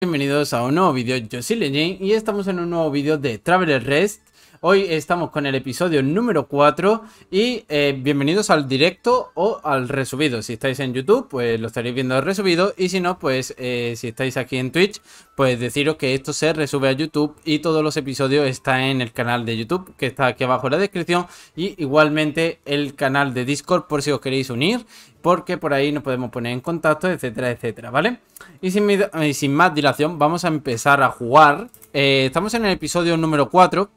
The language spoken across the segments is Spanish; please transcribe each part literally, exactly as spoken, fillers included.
bienvenidos a un nuevo vídeo. Yo soy Legend y estamos en un nuevo vídeo de Traveler Rest. Hoy estamos con el episodio número cuatro y eh, bienvenidos al directo o al resubido. Si estáis en YouTube, pues lo estaréis viendo el resubido, y si no, pues eh, si estáis aquí en Twitch, pues deciros que esto se resube a YouTube y todos los episodios están en el canal de YouTube, que está aquí abajo en la descripción, y igualmente el canal de Discord por si os queréis unir, porque por ahí nos podemos poner en contacto, etcétera, etcétera, ¿vale? Y sin, y sin más dilación, vamos a empezar a jugar. Eh, estamos en el episodio número cuatro.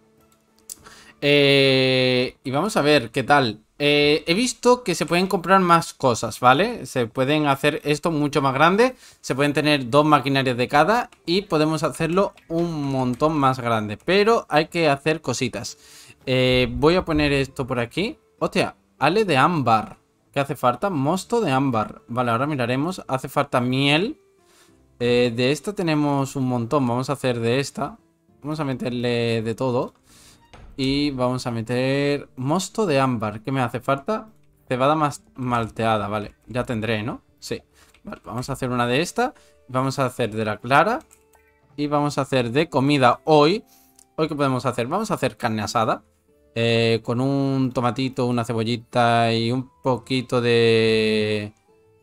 Eh, y vamos a ver qué tal. Eh, he visto que se pueden comprar más cosas, ¿vale? Se pueden hacer esto mucho más grande. Se pueden tener dos maquinarias de cada y podemos hacerlo un montón más grande. Pero hay que hacer cositas. Eh, voy a poner esto por aquí. Hostia, ale de ámbar. ¿Qué hace falta? Mosto de ámbar. Vale, ahora miraremos. Hace falta miel. Eh, de esta tenemos un montón. Vamos a hacer de esta. Vamos a meterle de todo. Y vamos a meter mosto de ámbar. ¿Qué me hace falta? Cebada más malteada, vale. Ya tendré, ¿no? Sí. Vale, vamos a hacer una de esta. Vamos a hacer de la clara. Y vamos a hacer de comida hoy. ¿Hoy qué podemos hacer? Vamos a hacer carne asada. Eh, con un tomatito, una cebollita y un poquito de...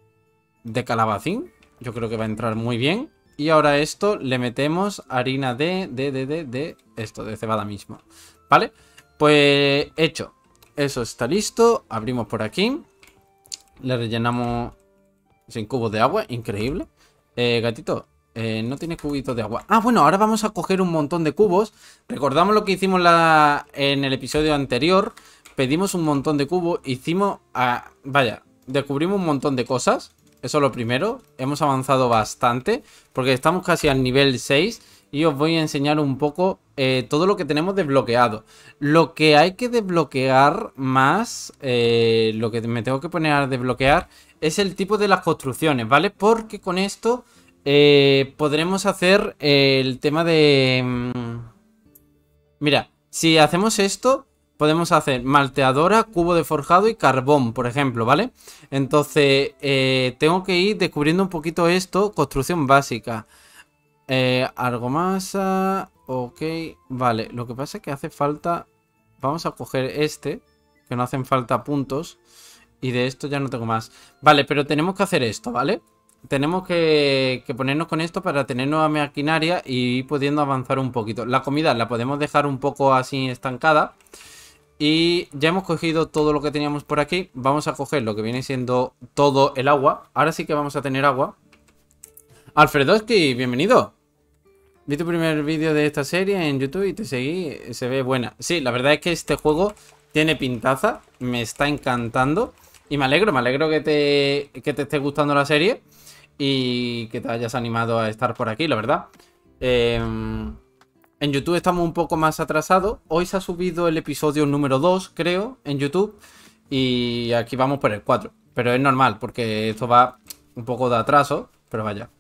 de calabacín. Yo creo que va a entrar muy bien. Y ahora esto le metemos harina de... de, de, de, de esto, de cebada mismo. ¿Vale? Pues hecho. Eso está listo. Abrimos por aquí. Le rellenamos sin cubos de agua. Increíble. Eh, gatito, eh, no tiene cubitos de agua. Ah, bueno, ahora vamos a coger un montón de cubos. Recordamos lo que hicimos la... en el episodio anterior. Pedimos un montón de cubos. Hicimos... Ah, vaya, descubrimos un montón de cosas. Eso es lo primero. Hemos avanzado bastante. Porque estamos casi al nivel seis. Y os voy a enseñar un poco eh, todo lo que tenemos desbloqueado. Lo que hay que desbloquear más, eh, lo que me tengo que poner a desbloquear, es el tipo de las construcciones, ¿vale? Porque con esto eh, podremos hacer eh, el tema de... Mmm... Mira, si hacemos esto, podemos hacer malteadora, cubo de forjado y carbón, por ejemplo, ¿vale? Entonces, eh, tengo que ir descubriendo un poquito esto, construcción básica. Eh, argamasa, ok, vale, lo que pasa es que hace falta, vamos a coger este, que no hacen falta puntos, y de esto ya no tengo más. Vale, pero tenemos que hacer esto, ¿vale? Tenemos que, que ponernos con esto para tener nueva maquinaria y ir pudiendo avanzar un poquito. La comida la podemos dejar un poco así estancada. Y ya hemos cogido todo lo que teníamos por aquí. Vamos a coger lo que viene siendo todo el agua. Ahora sí que vamos a tener agua. Alfredoski, bienvenido. Vi tu primer vídeo de esta serie en YouTube y te seguí, se ve buena. Sí, la verdad es que este juego tiene pintaza, me está encantando. Y me alegro, me alegro que te, que te esté gustando la serie y que te hayas animado a estar por aquí, la verdad. Eh, en YouTube estamos un poco más atrasados. Hoy se ha subido el episodio número dos, creo, en YouTube. Y aquí vamos por el cuatro. Pero es normal, porque esto va un poco de atraso, pero vaya.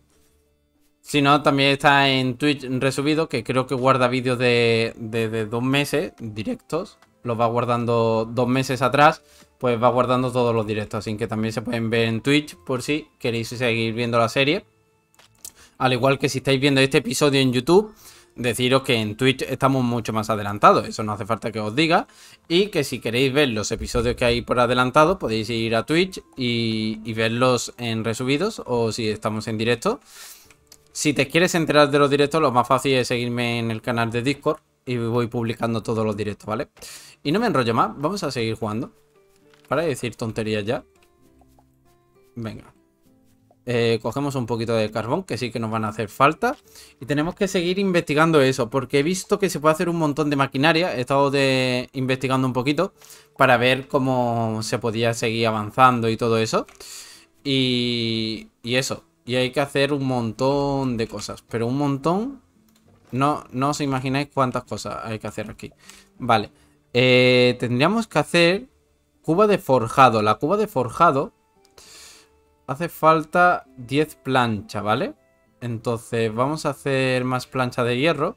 Si no, también está en Twitch resubido, que creo que guarda vídeos de, de, de dos meses directos. Los va guardando dos meses atrás, pues va guardando todos los directos. Así que también se pueden ver en Twitch por si queréis seguir viendo la serie. Al igual que si estáis viendo este episodio en YouTube, deciros que en Twitch estamos mucho más adelantados. Eso no hace falta que os diga. Y que si queréis ver los episodios que hay por adelantado, podéis ir a Twitch y, y verlos en resubidos, o si estamos en directo. Si te quieres enterar de los directos, lo más fácil es seguirme en el canal de Discord y voy publicando todos los directos, ¿vale? Y no me enrollo más, vamos a seguir jugando. Para decir tonterías ya. Venga. Eh, cogemos un poquito de carbón, que sí que nos van a hacer falta. Y tenemos que seguir investigando eso, porque he visto que se puede hacer un montón de maquinaria. He estado de... investigando un poquito para ver cómo se podía seguir avanzando y todo eso. Y, y eso. Y hay que hacer un montón de cosas. Pero un montón... No, no os imagináis cuántas cosas hay que hacer aquí. Vale. Eh, tendríamos que hacer... Cuba de forjado. La cuba de forjado... Hace falta diez planchas, ¿vale? Entonces vamos a hacer más plancha de hierro.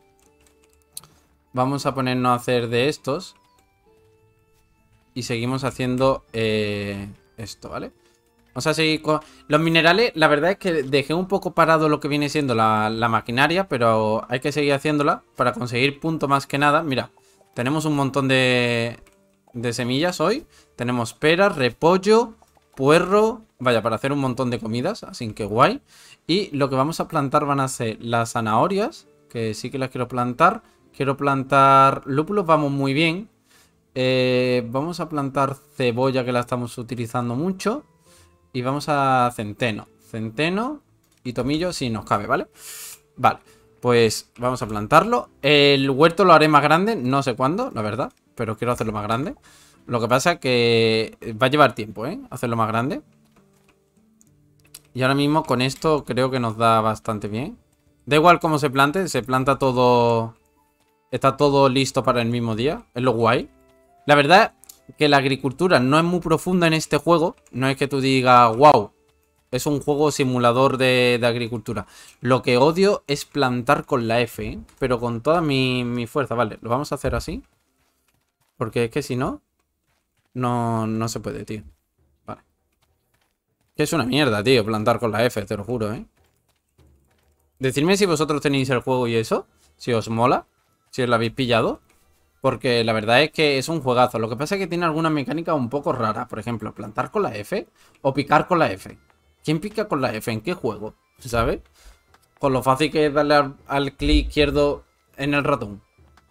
Vamos a ponernos a hacer de estos. Y seguimos haciendo eh, esto, ¿vale? Vamos a seguir con... Los minerales, la verdad es que dejé un poco parado lo que viene siendo la, la maquinaria, pero hay que seguir haciéndola para conseguir punto más que nada. Mira, tenemos un montón de, de semillas hoy. Tenemos peras, repollo, puerro... Vaya, para hacer un montón de comidas, así que guay. Y lo que vamos a plantar van a ser las zanahorias, que sí que las quiero plantar. Quiero plantar lúpulos, vamos muy bien. Eh, vamos a plantar cebolla, que la estamos utilizando mucho. Y vamos a centeno. Centeno y tomillo si nos cabe, ¿vale? Vale, pues vamos a plantarlo. El huerto lo haré más grande, no sé cuándo, la verdad, pero quiero hacerlo más grande. Lo que pasa es que va a llevar tiempo, ¿eh? Hacerlo más grande. Y ahora mismo con esto creo que nos da bastante bien. Da igual cómo se plante, se planta todo... Está todo listo para el mismo día. Es lo guay. La verdad que la agricultura no es muy profunda en este juego. No es que tú digas, wow, es un juego simulador de, de agricultura. Lo que odio es plantar con la F, ¿eh? Pero con toda mi, mi fuerza. Vale, lo vamos a hacer así. Porque es que si no, no, no se puede, tío. Vale. Que es una mierda, tío, plantar con la F, te lo juro, ¿eh? Decidme si vosotros tenéis el juego y eso. Si os mola. Si os lo habéis pillado. Porque la verdad es que es un juegazo. Lo que pasa es que tiene alguna mecánica un poco rara. Por ejemplo, plantar con la F o picar con la F. ¿Quién pica con la F? ¿En qué juego? ¿Sabes? Con lo fácil que es darle al, al clic izquierdo en el ratón.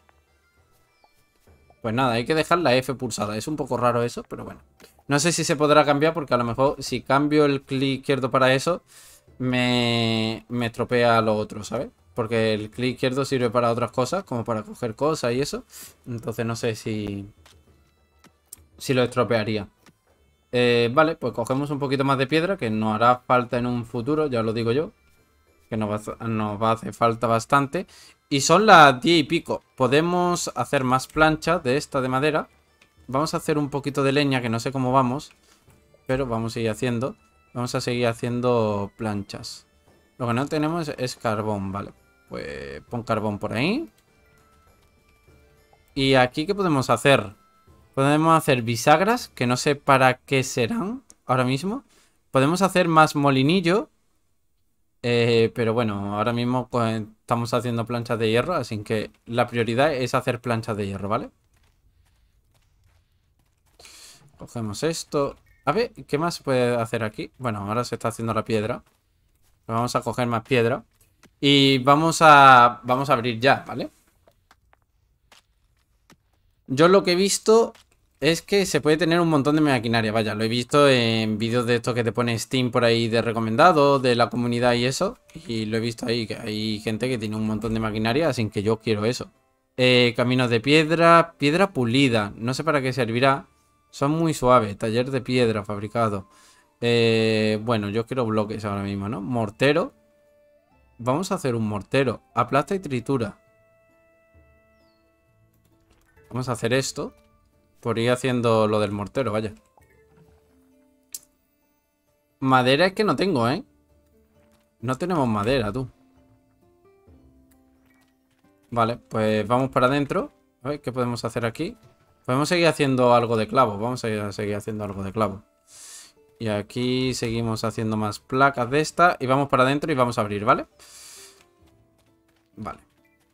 Pues nada, hay que dejar la F pulsada. Es un poco raro eso, pero bueno. No sé si se podrá cambiar porque a lo mejor si cambio el clic izquierdo para eso, me, me estropea lo otro, ¿sabes? Porque el clic izquierdo sirve para otras cosas, como para coger cosas y eso. Entonces no sé si, si lo estropearía. Eh, vale, pues cogemos un poquito más de piedra, que nos hará falta en un futuro, ya lo digo yo. Que nos va, a, nos va a hacer falta bastante. Y son las diez y pico. Podemos hacer más planchas de esta de madera. Vamos a hacer un poquito de leña, que no sé cómo vamos. Pero vamos a seguir haciendo. Vamos a seguir haciendo planchas. Lo que no tenemos es carbón, vale. Pues pon carbón por ahí. Y aquí, ¿qué podemos hacer? Podemos hacer bisagras, que no sé para qué serán ahora mismo. Podemos hacer más molinillo. Eh, pero bueno, ahora mismo pues, estamos haciendo planchas de hierro, así que la prioridad es hacer planchas de hierro, ¿vale? Cogemos esto. A ver, ¿qué más se puede hacer aquí? Bueno, ahora se está haciendo la piedra. Vamos a coger más piedra. Y vamos a, vamos a abrir ya, ¿vale? Yo lo que he visto es que se puede tener un montón de maquinaria. Vaya, lo he visto en vídeos de estos que te pone Steam por ahí de recomendado, de la comunidad y eso. Y lo he visto ahí, que hay gente que tiene un montón de maquinaria, así que yo quiero eso. Eh, caminos de piedra, piedra pulida. No sé para qué servirá. Son muy suaves. Taller de piedra fabricado. Eh, bueno, yo quiero bloques ahora mismo, ¿no? Mortero. Vamos a hacer un mortero. Aplasta y tritura. Vamos a hacer esto. Por ir haciendo lo del mortero, vaya. Madera es que no tengo, ¿eh? No tenemos madera, tú. Vale, pues vamos para adentro. A ver qué podemos hacer aquí. Podemos seguir haciendo algo de clavo. Vamos a seguir haciendo algo de clavo. Y aquí seguimos haciendo más placas de esta. Y vamos para adentro y vamos a abrir, ¿vale? Vale.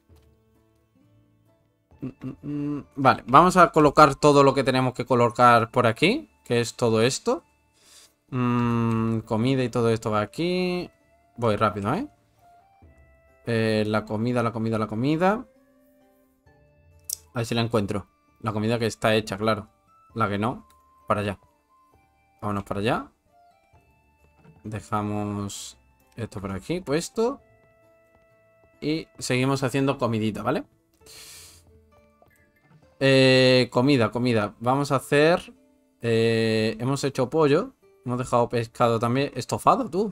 Vale, vamos a colocar todo lo que tenemos que colocar por aquí. Que es todo esto. Mm, comida y todo esto va aquí. Voy rápido, ¿eh? ¿eh? La comida, la comida, la comida. A ver si la encuentro. La comida que está hecha, claro. La que no, para allá. Vámonos para allá. Dejamos esto por aquí puesto. Y seguimos haciendo comidita, ¿vale? Eh, comida, comida. Vamos a hacer... Eh, hemos hecho pollo. Hemos dejado pescado también. Estofado, tú.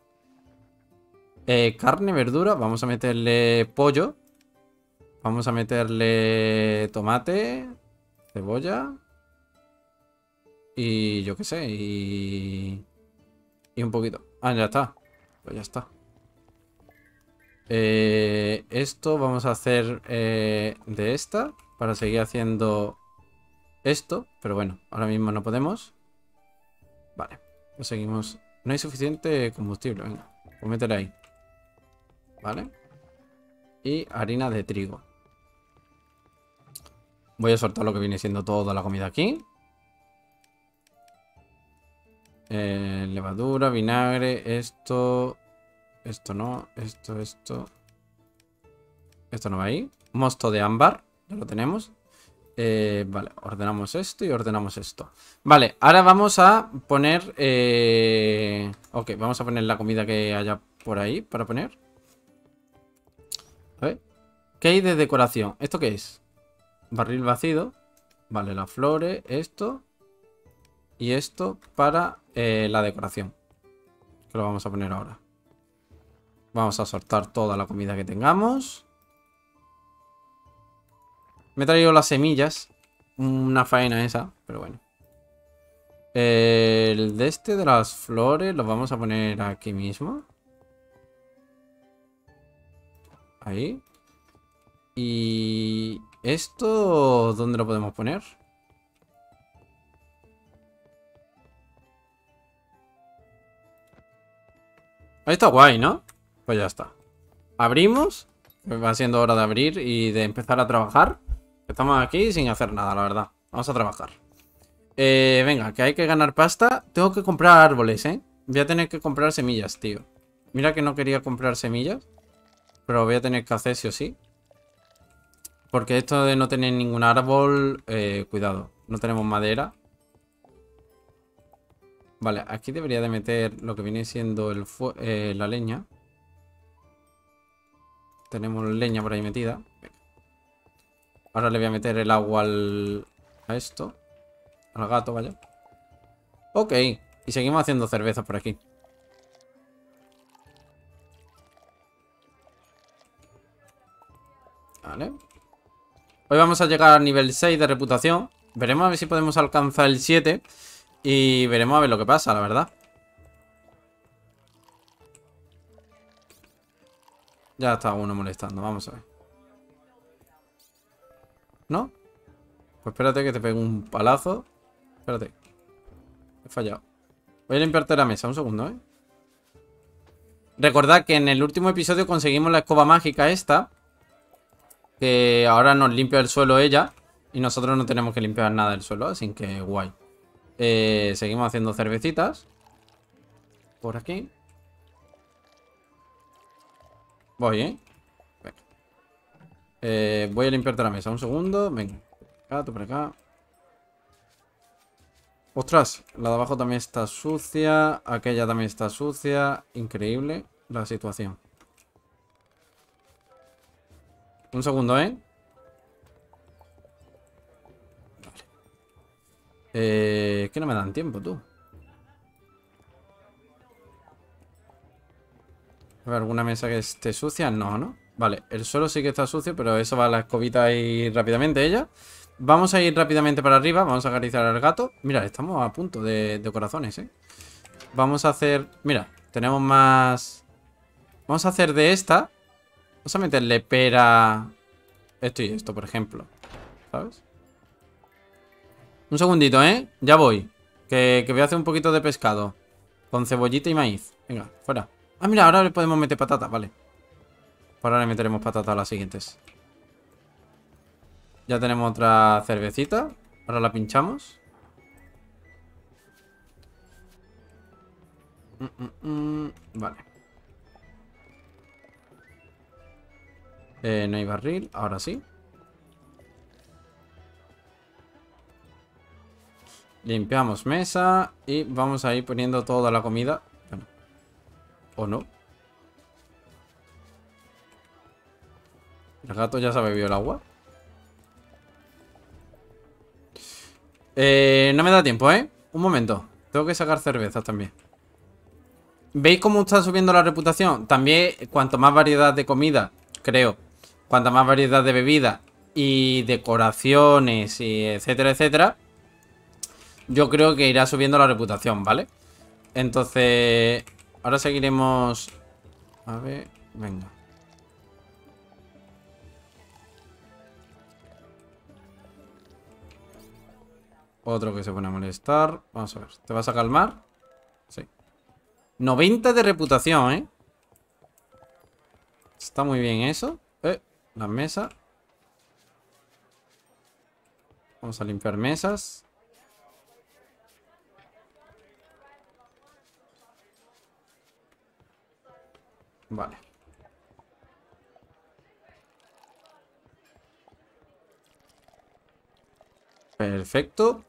Eh, carne, verdura. Vamos a meterle pollo. Vamos a meterle tomate. Cebolla. Y yo qué sé. Y... Y un poquito. Ah, ya está. Pues ya está. Eh, esto vamos a hacer eh, de esta. Para seguir haciendo esto. Pero bueno, ahora mismo no podemos. Vale. Lo seguimos. No hay suficiente combustible. Venga, pues métele ahí. Vale. Y harina de trigo. Voy a soltar lo que viene siendo toda la comida aquí. Eh, levadura, vinagre, esto... Esto no, esto, esto... Esto no va ahí. Mosto de ámbar, ya lo tenemos. Eh, vale, ordenamos esto y ordenamos esto. Vale, ahora vamos a poner... Eh... Ok, vamos a poner la comida que haya por ahí para poner. A ver. ¿Qué hay de decoración? ¿Esto qué es? Barril vacío. Vale, las flores, esto. Y esto para eh, la decoración. Que lo vamos a poner ahora. Vamos a soltar toda la comida que tengamos. Me he traído las semillas. Una faena esa, pero bueno. El de este de las flores lo vamos a poner aquí mismo. Ahí. Y... ¿esto dónde lo podemos poner? Ahí está guay, ¿no? Pues ya está. Abrimos. Va siendo hora de abrir y de empezar a trabajar. Estamos aquí sin hacer nada, la verdad. Vamos a trabajar. Eh, venga, que hay que ganar pasta. Tengo que comprar árboles, ¿eh? Voy a tener que comprar semillas, tío. Mira que no quería comprar semillas. Pero voy a tener que hacer sí o sí. Porque esto de no tener ningún árbol... Eh, cuidado, no tenemos madera. Vale, aquí debería de meter lo que viene siendo el eh, la leña. Tenemos leña por ahí metida. Ahora le voy a meter el agua al... a esto. Al gato, vaya. Ok, y seguimos haciendo cerveza por aquí. Vale. Hoy vamos a llegar al nivel seis de reputación. Veremos a ver si podemos alcanzar el siete. Y veremos a ver lo que pasa, la verdad. Ya está uno molestando, vamos a ver. ¿No? Pues espérate que te pegue un palazo. Espérate. He fallado. Voy a limpiarte la mesa, un segundo, ¿eh? Recordad que en el último episodio conseguimos la escoba mágica esta. Que ahora nos limpia el suelo ella. Y nosotros no tenemos que limpiar nada del suelo, así que guay. Eh, seguimos haciendo cervecitas. Por aquí. Voy, ¿eh? Venga. Eh, voy a limpiarte la mesa, un segundo. Venga. Acá, tú por acá. Ostras, la de abajo también está sucia. Aquella también está sucia. Increíble la situación. Un segundo, ¿eh? Vale. Eh, es que no me dan tiempo, tú. A ver, ¿alguna mesa que esté sucia? No, ¿no? Vale, el suelo sí que está sucio, pero eso va a la escobita ahí rápidamente ella. Vamos a ir rápidamente para arriba. Vamos a acariciar al gato. Mira, estamos a punto de, de corazones, ¿eh? Vamos a hacer... Mira, tenemos más... Vamos a hacer de esta. Vamos a meterle pera... Esto y esto, por ejemplo. ¿Sabes? Un segundito, ¿eh? Ya voy. Que, que voy a hacer un poquito de pescado. Con cebollita y maíz. Venga, fuera. Ah, mira, ahora le podemos meter patata, vale. Ahora le meteremos patata a las siguientes. Ya tenemos otra cervecita. Ahora la pinchamos. Mm, mm, mm. Vale. Eh, no hay barril. Ahora sí. Limpiamos mesa. Y vamos a ir poniendo toda la comida. Bueno. O no. El gato ya se ha bebido el agua. Eh, no me da tiempo, ¿eh? Un momento. Tengo que sacar cervezas también. ¿Veis cómo está subiendo la reputación? También, cuanto más variedad de comida, creo, cuanta más variedad de bebida y decoraciones y etcétera, etcétera, yo creo que irá subiendo la reputación, ¿vale? Entonces, ahora seguiremos... A ver, venga. Otro que se pone a molestar. Vamos a ver, ¿te vas a calmar? Sí. noventa de reputación, ¿eh? Está muy bien eso. Eh, las mesas. Vamos a limpiar mesas. Vale. Perfecto.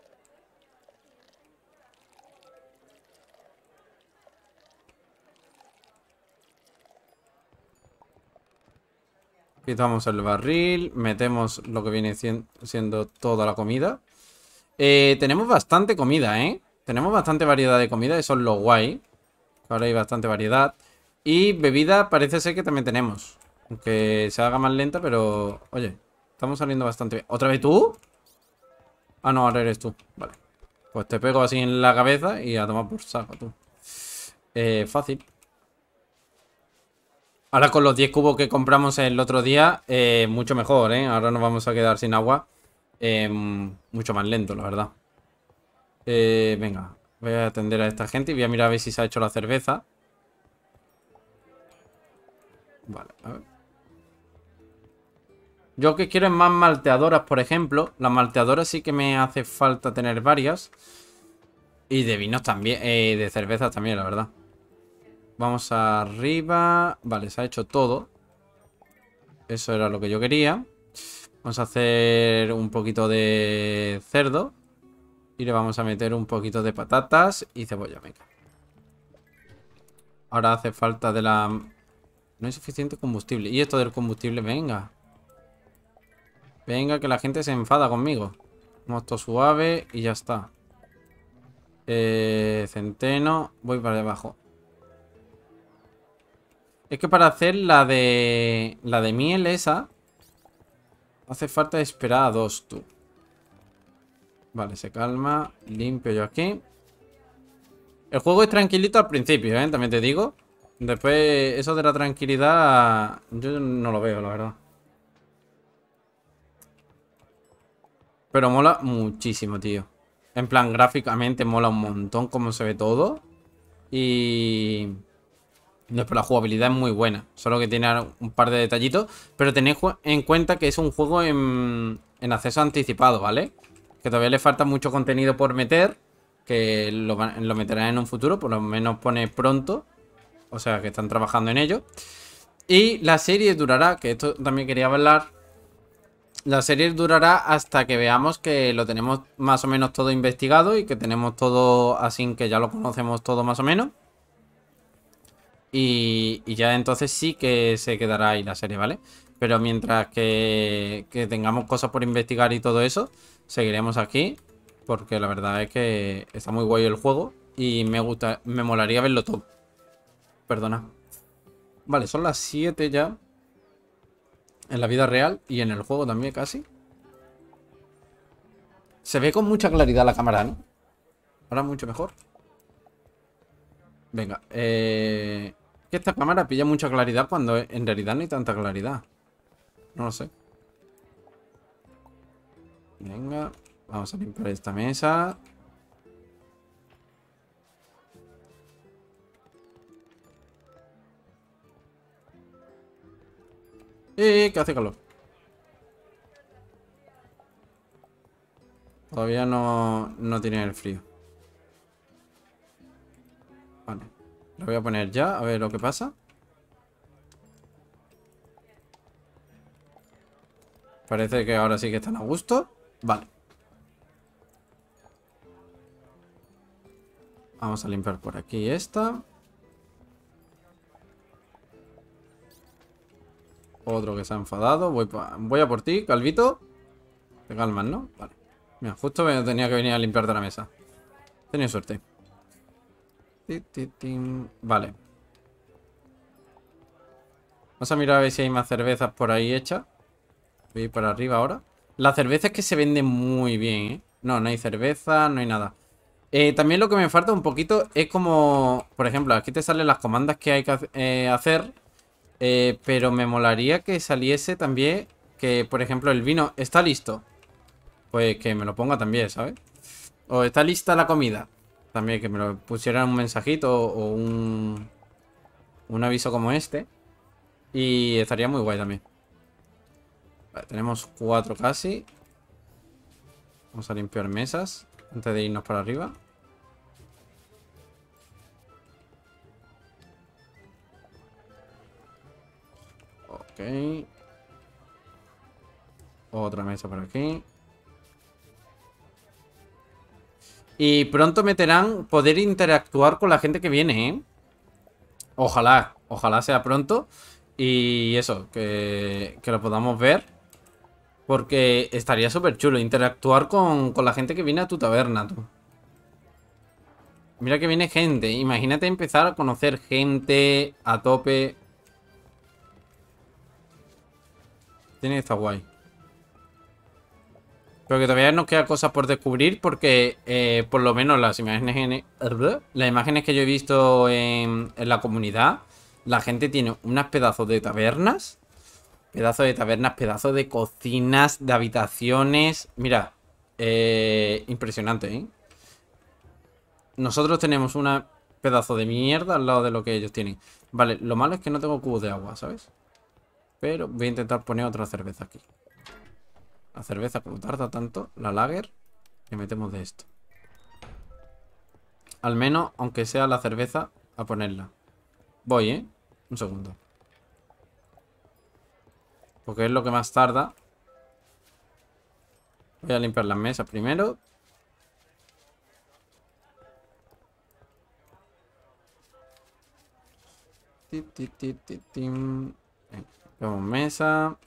Quitamos el barril. Metemos lo que viene siendo toda la comida. Eh, tenemos bastante comida, ¿eh? Tenemos bastante variedad de comida. Eso es lo guay. Ahora hay bastante variedad. Y bebida parece ser que también tenemos. Aunque se haga más lenta, pero... Oye, estamos saliendo bastante bien. ¿Otra vez tú? Ah, no, ahora eres tú. Vale. Pues te pego así en la cabeza y a tomar por saco, tú. Eh, fácil. Ahora con los diez cubos que compramos el otro día, eh, mucho mejor, ¿eh? Ahora nos vamos a quedar sin agua. Eh, mucho más lento, la verdad. Eh, venga, voy a atender a esta gente y voy a mirar a ver si se ha hecho la cerveza. Vale, a ver. Yo lo que quiero es más malteadoras, por ejemplo. Las malteadoras sí que me hace falta tener varias. Y de vinos también, eh, de cervezas también, la verdad. Vamos arriba. Vale, se ha hecho todo. Eso era lo que yo quería. Vamos a hacer un poquito de cerdo. Y le vamos a meter un poquito de patatas y cebolla, venga. Ahora hace falta de la... No hay suficiente combustible. Y esto del combustible, venga. Venga, que la gente se enfada conmigo. Mosto suave y ya está. Eh, centeno. Voy para abajo. Es que para hacer la de... La de miel esa... Hace falta esperar a dos, tú. Vale, se calma. Limpio yo aquí. El juego es tranquilito al principio, ¿eh? También te digo. Después, eso de la tranquilidad... Yo no lo veo, la verdad. Pero mola muchísimo, tío. En plan, gráficamente mola un montón cómo se ve todo. Y... Después la jugabilidad es muy buena. Solo que tiene un par de detallitos. Pero tened en cuenta que es un juego en, en acceso anticipado, ¿vale? Que todavía le falta mucho contenido por meter. Que lo, lo meterán en un futuro. Por lo menos pone pronto. O sea que están trabajando en ello. Y la serie durará, que esto también quería hablar. La serie durará hasta que veamos que lo tenemos más o menos todo investigado. Y que tenemos todo así, que ya lo conocemos todo más o menos. Y, y ya entonces sí que se quedará ahí la serie, ¿vale? Pero mientras que, que tengamos cosas por investigar y todo eso, seguiremos aquí. Porque la verdad es que está muy guay el juego. Y me gusta, me molaría verlo todo. Perdona. Vale, son las siete ya. En la vida real y en el juego también casi. Se ve con mucha claridad la cámara, ¿no? Ahora mucho mejor. Venga, eh... que esta cámara pilla mucha claridad cuando en realidad no hay tanta claridad. No lo sé. Venga, vamos a limpiar esta mesa. ¡Eh! Que hace calor. Todavía no, no tiene el frío. Vale. Lo voy a poner ya, a ver lo que pasa. Parece que ahora sí que están a gusto. Vale. Vamos a limpiar por aquí esta. Otro que se ha enfadado. Voy, voy a por ti, Calvito. Te calmas, ¿no? Vale. Mira, justo tenía que venir a limpiarte la mesa. Tenía suerte. Vale. Vamos a mirar a ver si hay más cervezas por ahí hechas. Voy a ir para arriba ahora. La cerveza es que se vende muy bien, ¿eh? No, no hay cerveza, no hay nada. Eh, también lo que me falta un poquito es como... Por ejemplo, aquí te salen las comandas que hay que eh, hacer. Eh, pero me molaría que saliese también que, por ejemplo, el vino está listo. Pues que me lo ponga también, ¿sabes? O está lista la comida. También que me lo pusieran un mensajito o un, un aviso como este. Y estaría muy guay también. Vale, tenemos cuatro casi. Vamos a limpiar mesas antes de irnos para arriba. Ok. Otra mesa por aquí. Y pronto meterán poder interactuar con la gente que viene, ¿eh? Ojalá, ojalá sea pronto. Y eso, que, que lo podamos ver. Porque estaría súper chulo interactuar con, con la gente que viene a tu taberna, tú. Mira que viene gente. Imagínate empezar a conocer gente a tope. Tiene que estar guay. Pero que todavía nos queda cosas por descubrir porque eh, por lo menos las imágenes, las imágenes que yo he visto en, en la comunidad, la gente tiene unas pedazos de tabernas. Pedazos de tabernas, pedazos de cocinas, de habitaciones. Mira, eh, impresionante, ¿eh? Nosotros tenemos una pedazo de mierda al lado de lo que ellos tienen. Vale, lo malo es que no tengo cubos de agua, ¿sabes? Pero voy a intentar poner otra cerveza aquí. La cerveza, como tarda tanto, la lager, le metemos de esto. Al menos, aunque sea la cerveza, a ponerla. Voy, ¿eh? Un segundo. Porque es lo que más tarda. Voy a limpiar las mesas primero. Limpiamos mesa.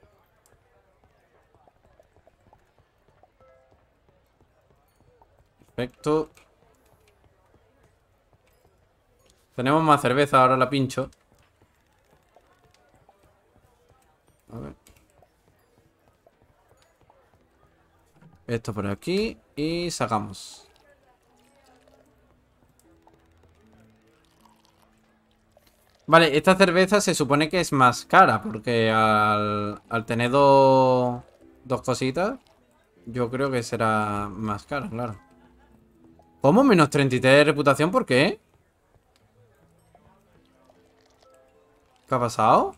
Perfecto. Tenemos más cerveza, ahora la pincho. A ver. Esto por aquí y sacamos. Vale, esta cerveza se supone que es más cara porque al, al tener dos, dos cositas, yo creo que será más cara, claro. ¿Cómo? Menos treinta y tres de reputación, ¿por qué? ¿Qué ha pasado?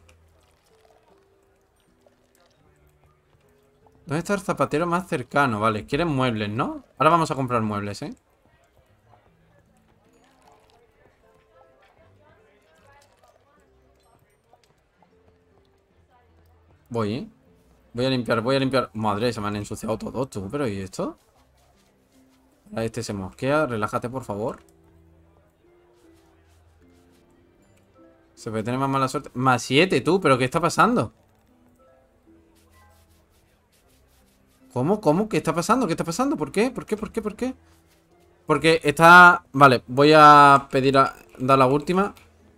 ¿Dónde está el zapatero más cercano? Vale, quieren muebles, ¿no? Ahora vamos a comprar muebles, ¿eh? Voy, ¿eh? Voy a limpiar, voy a limpiar. Madre, se me han ensuciado todos, tú. ¿Pero y esto? Ahora este se mosquea. Relájate, por favor. Se puede tener más mala suerte. Más siete, tú. ¿Pero qué está pasando? ¿Cómo? ¿Cómo? ¿Qué está pasando? ¿Qué está pasando? ¿Por qué? ¿Por qué? ¿Por qué? ¿Por qué? Porque está... Vale, voy a pedir a dar la última.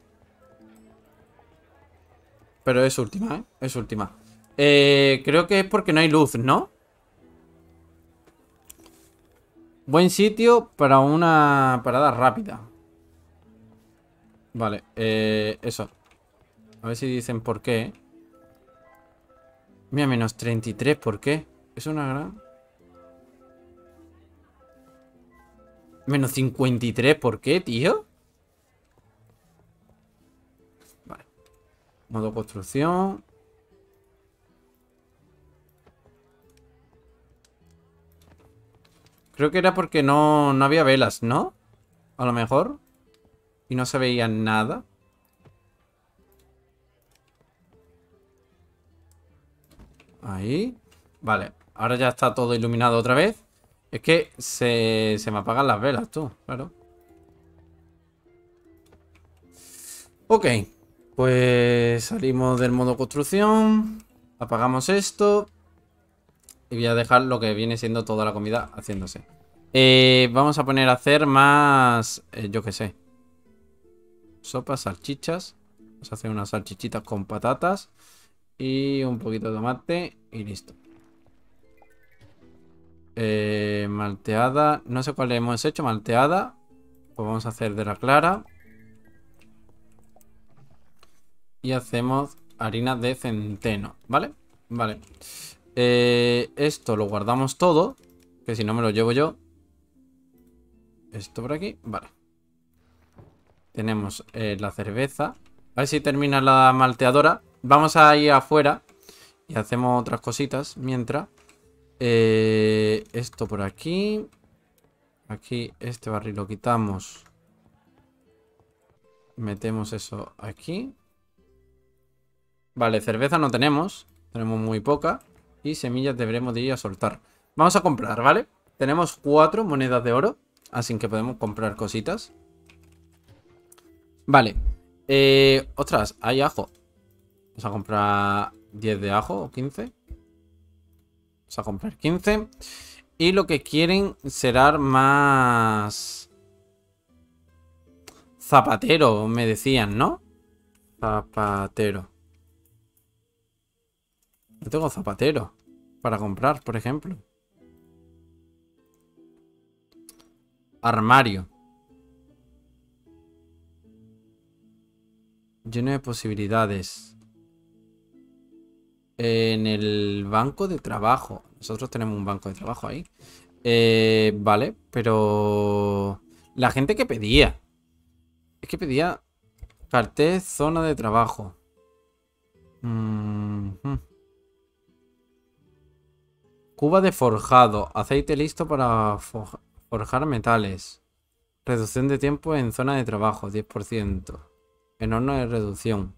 Pero es última, ¿eh? Es última. Eh, creo que es porque no hay luz, ¿no? Buen sitio para una parada rápida. Vale, eh, eso. A ver si dicen por qué. Mira, menos treinta y tres, ¿por qué? Es una gran... Menos cincuenta y tres, ¿por qué, tío? Vale. Modo construcción. Creo que era porque no, no había velas, ¿no? A lo mejor. Y no se veía nada. Ahí. Vale. Ahora ya está todo iluminado otra vez. Es que se, se me apagan las velas, tú. Claro. Ok. Pues salimos del modo construcción. Apagamos esto. Y voy a dejar lo que viene siendo toda la comida haciéndose. Eh, vamos a poner a hacer más... Eh, yo qué sé. Sopas, salchichas. Vamos a hacer unas salchichitas con patatas. Y un poquito de tomate. Y listo. Eh, malteada. No sé cuál hemos hecho. Malteada. Pues vamos a hacer de la clara. Y hacemos harina de centeno. ¿Vale? Vale. Eh, esto lo guardamos todo. Que si no me lo llevo yo. esto por aquí. Vale. Tenemos eh, la cerveza. A ver si termina la malteadora. Vamos a ir afuera y hacemos otras cositas mientras. Eh, esto por aquí. Aquí este barril lo quitamos. Metemos eso aquí. Vale, cerveza no tenemos. Tenemos muy poca. Y semillas deberemos de ir a soltar. Vamos a comprar, ¿vale? Tenemos cuatro monedas de oro. Así que podemos comprar cositas. Vale. Eh, ostras, hay ajo. Vamos a comprar diez de ajo o quince. Vamos a comprar quince. Y lo que quieren será más... Zapatero, me decían, ¿no? Zapatero. No tengo zapatero para comprar, por ejemplo. Armario. Lleno de posibilidades. En el banco de trabajo. Nosotros tenemos un banco de trabajo ahí. Eh, vale, pero... La gente que pedía. Es que pedía... Cartel, zona de trabajo. Mm -hmm. Cuba de forjado. Aceite listo para forjar metales. Reducción de tiempo en zona de trabajo. diez por ciento. En horno de reducción.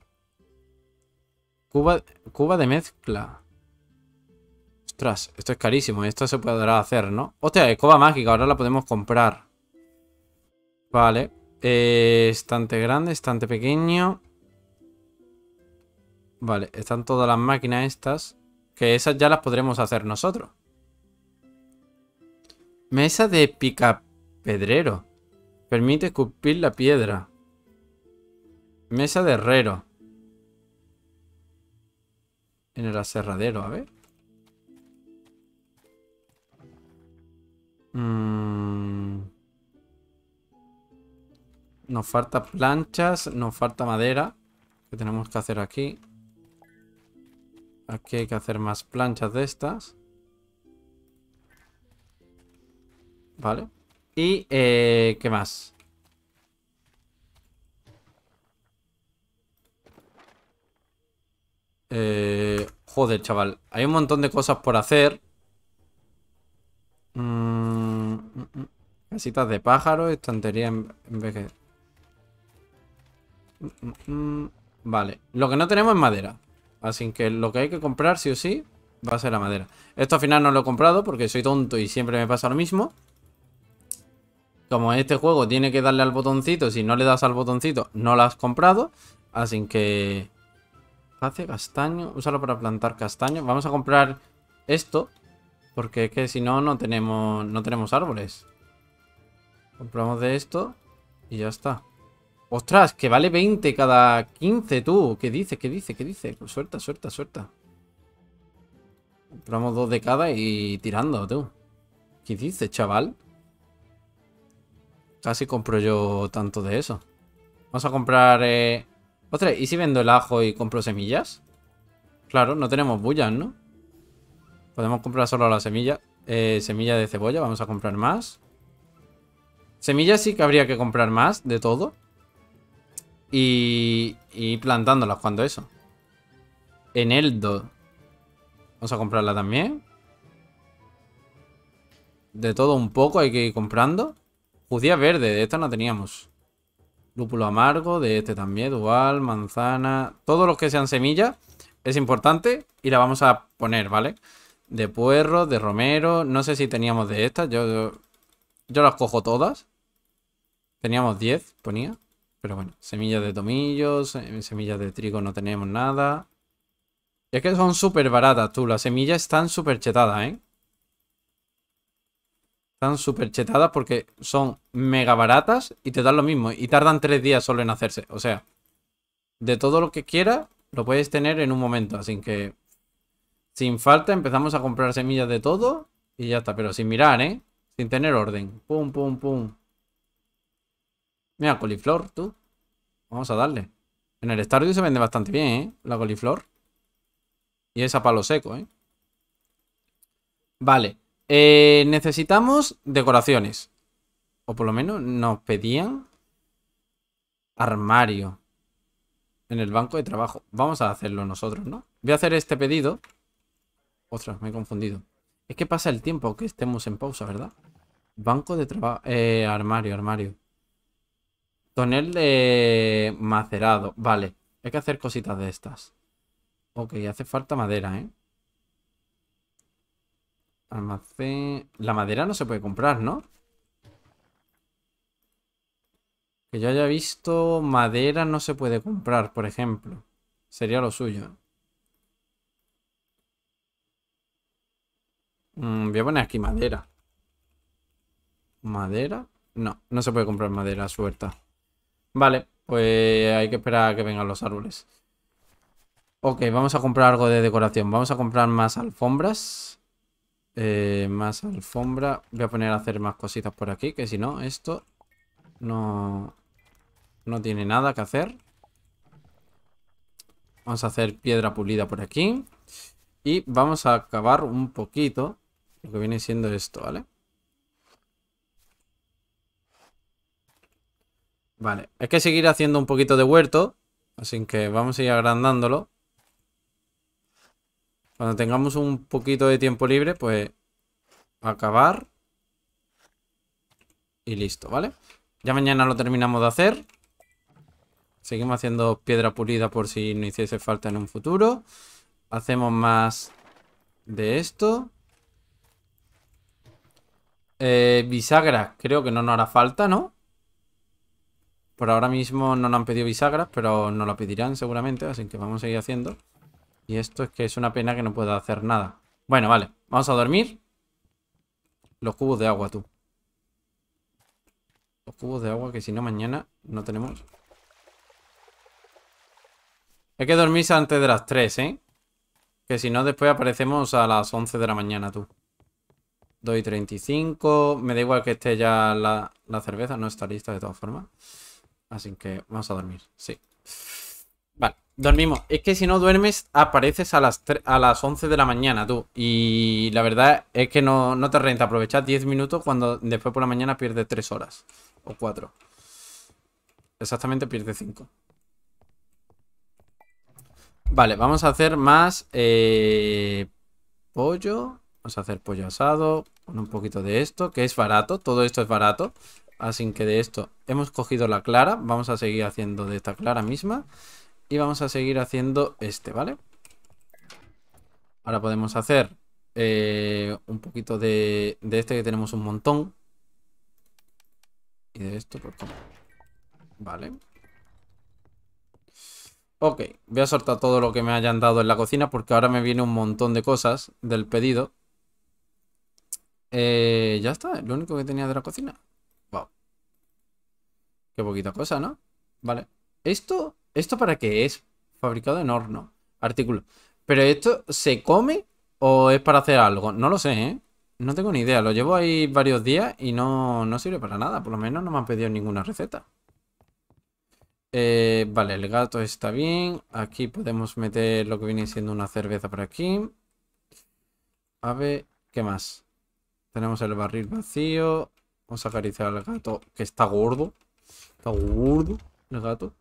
Cuba, cuba de mezcla. Ostras, esto es carísimo. Esto se podrá hacer, ¿no? Hostia, escoba mágica. Ahora la podemos comprar. Vale. Eh, estante grande, estante pequeño. Vale, están todas las máquinas estas. Que esas ya las podremos hacer nosotros. Mesa de picapedrero. Permite esculpir la piedra. Mesa de herrero. En el aserradero, a ver. Mm. Nos falta planchas, nos falta madera. ¿Qué tenemos que hacer aquí? Aquí hay que hacer más planchas de estas. Vale. Y, eh, ¿qué más? Eh, joder, chaval. Hay un montón de cosas por hacer. Mm, mm, mm. Casitas de pájaro, estantería en, en vez de... Mm, mm, mm. Vale. Lo que no tenemos es madera. Así que lo que hay que comprar sí o sí va a ser la madera. Esto al final no lo he comprado porque soy tonto y siempre me pasa lo mismo. Como este juego tiene que darle al botoncito, si no le das al botoncito no lo has comprado. Así que... Hace castaño, úsalo para plantar castaño. Vamos a comprar esto porque es que si no, no tenemos, no tenemos árboles. Compramos de esto y ya está. ¡Ostras! Que vale veinte cada quince, tú. ¿Qué dice? ¿Qué dice? ¿Qué dice? Suelta, suelta, suelta. Compramos dos de cada y tirando, tú. ¿Qué dice, chaval? Casi compro yo tanto de eso. Vamos a comprar... Eh... Ostras, ¿y si vendo el ajo y compro semillas? Claro, no tenemos bullas, ¿no? Podemos comprar solo la semilla. Eh, semilla de cebolla, vamos a comprar más. Semillas sí que habría que comprar más de todo. Y, y plantándolas cuando eso. Eneldo. Vamos a comprarla también. De todo un poco hay que ir comprando. Judía verde, de esta no teníamos. Lúpulo amargo, de este también. Dual, manzana. Todos los que sean semillas es importante. Y la vamos a poner, ¿vale? De puerro, de romero. No sé si teníamos de estas. Yo, yo, yo las cojo todas. Teníamos diez, ponía. Pero bueno, semillas de tomillos, semillas de trigo no tenemos nada. Es que son súper baratas, tú. Las semillas están súper chetadas, ¿eh? Están súper chetadas porque son mega baratas y te dan lo mismo. Y tardan tres días solo en hacerse. O sea, de todo lo que quieras, lo puedes tener en un momento. Así que, sin falta, empezamos a comprar semillas de todo y ya está. Pero sin mirar, ¿eh? Sin tener orden. Pum, pum, pum. Mira, coliflor, tú. Vamos a darle. En el Stardew se vende bastante bien, ¿eh? La coliflor. Y es a palo seco, ¿eh? Vale. Eh, necesitamos decoraciones. O por lo menos nos pedían armario en el banco de trabajo. Vamos a hacerlo nosotros, ¿no? Voy a hacer este pedido. Ostras, me he confundido. Es que pasa el tiempo que estemos en pausa, ¿verdad? Banco de trabajo. Eh, armario, armario. Tonel de macerado. Vale. Hay que hacer cositas de estas. Ok, hace falta madera, ¿eh? Almacén. La madera no se puede comprar, ¿no? Que yo haya visto madera no se puede comprar, por ejemplo. Sería lo suyo. Mm, voy a poner aquí madera. ¿Madera? No, no se puede comprar madera, suelta. Vale, pues hay que esperar a que vengan los árboles. Ok, vamos a comprar algo de decoración. Vamos a comprar más alfombras. Eh, más alfombra. Voy a poner a hacer más cositas por aquí, que si no, esto no, no tiene nada que hacer. Vamos a hacer piedra pulida por aquí. Y vamos a acabar un poquito lo que viene siendo esto, ¿vale? Vale, hay que seguir haciendo un poquito de huerto. Así que vamos a ir agrandándolo. Cuando tengamos un poquito de tiempo libre, pues acabar. Y listo, ¿vale? Ya mañana lo terminamos de hacer. Seguimos haciendo piedra pulida por si no hiciese falta en un futuro. Hacemos más de esto. Eh, bisagra, creo que no nos hará falta, ¿no? Por ahora mismo no nos han pedido bisagras, pero nos lo pedirán seguramente, así que vamos a ir haciendo. Y esto es que es una pena que no pueda hacer nada. Bueno, vale, vamos a dormir. Los cubos de agua, tú. Los cubos de agua que si no mañana no tenemos. Hay que dormirse antes de las tres, ¿eh? Que si no después aparecemos a las once de la mañana, tú. dos y treinta y cinco. Me da igual que esté ya la, la cerveza, no está lista de todas formas. Así que vamos a dormir, sí. Vale, dormimos. Es que si no duermes, apareces a las, a las once de la mañana, tú. Y la verdad es que no, no te renta aprovechar diez minutos cuando después por la mañana pierdes tres horas. O cuatro. Exactamente pierdes cinco. Vale, vamos a hacer más eh, pollo. Vamos a hacer pollo asado. Con un poquito de esto, que es barato. Todo esto es barato. Así que de esto hemos cogido la clara. Vamos a seguir haciendo de esta clara misma. Y vamos a seguir haciendo este, ¿vale? Ahora podemos hacer eh, un poquito de, de este que tenemos un montón. Y de esto, pues como. Vale. Ok, voy a soltar todo lo que me hayan dado en la cocina porque ahora me viene un montón de cosas del pedido. Eh, ya está, es lo único que tenía de la cocina. Wow. Qué poquita cosa, ¿no? Vale. ¿Esto? ¿Esto para qué es? Fabricado en horno. Artículo. ¿Pero esto se come o es para hacer algo? No lo sé, ¿eh? No tengo ni idea. Lo llevo ahí varios días y no, no sirve para nada. Por lo menos no me han pedido ninguna receta. Eh, vale, el gato está bien. Aquí podemos meter lo que viene siendo una cerveza por aquí. A ver, ¿qué más? Tenemos el barril vacío. Vamos a acariciar al gato, que está gordo. Está gordo el gato.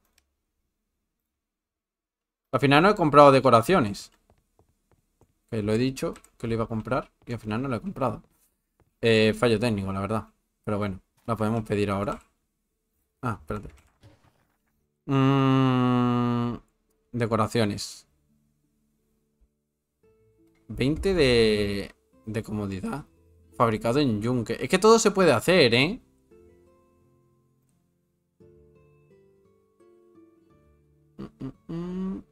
Al final no he comprado decoraciones. Que lo he dicho que lo iba a comprar y al final no lo he comprado. Eh, fallo técnico, la verdad. Pero bueno, la podemos pedir ahora. Ah, espérate. Mm, decoraciones. veinte de, de comodidad. Fabricado en yunque. Es que todo se puede hacer, ¿eh? Mm, mm, mm.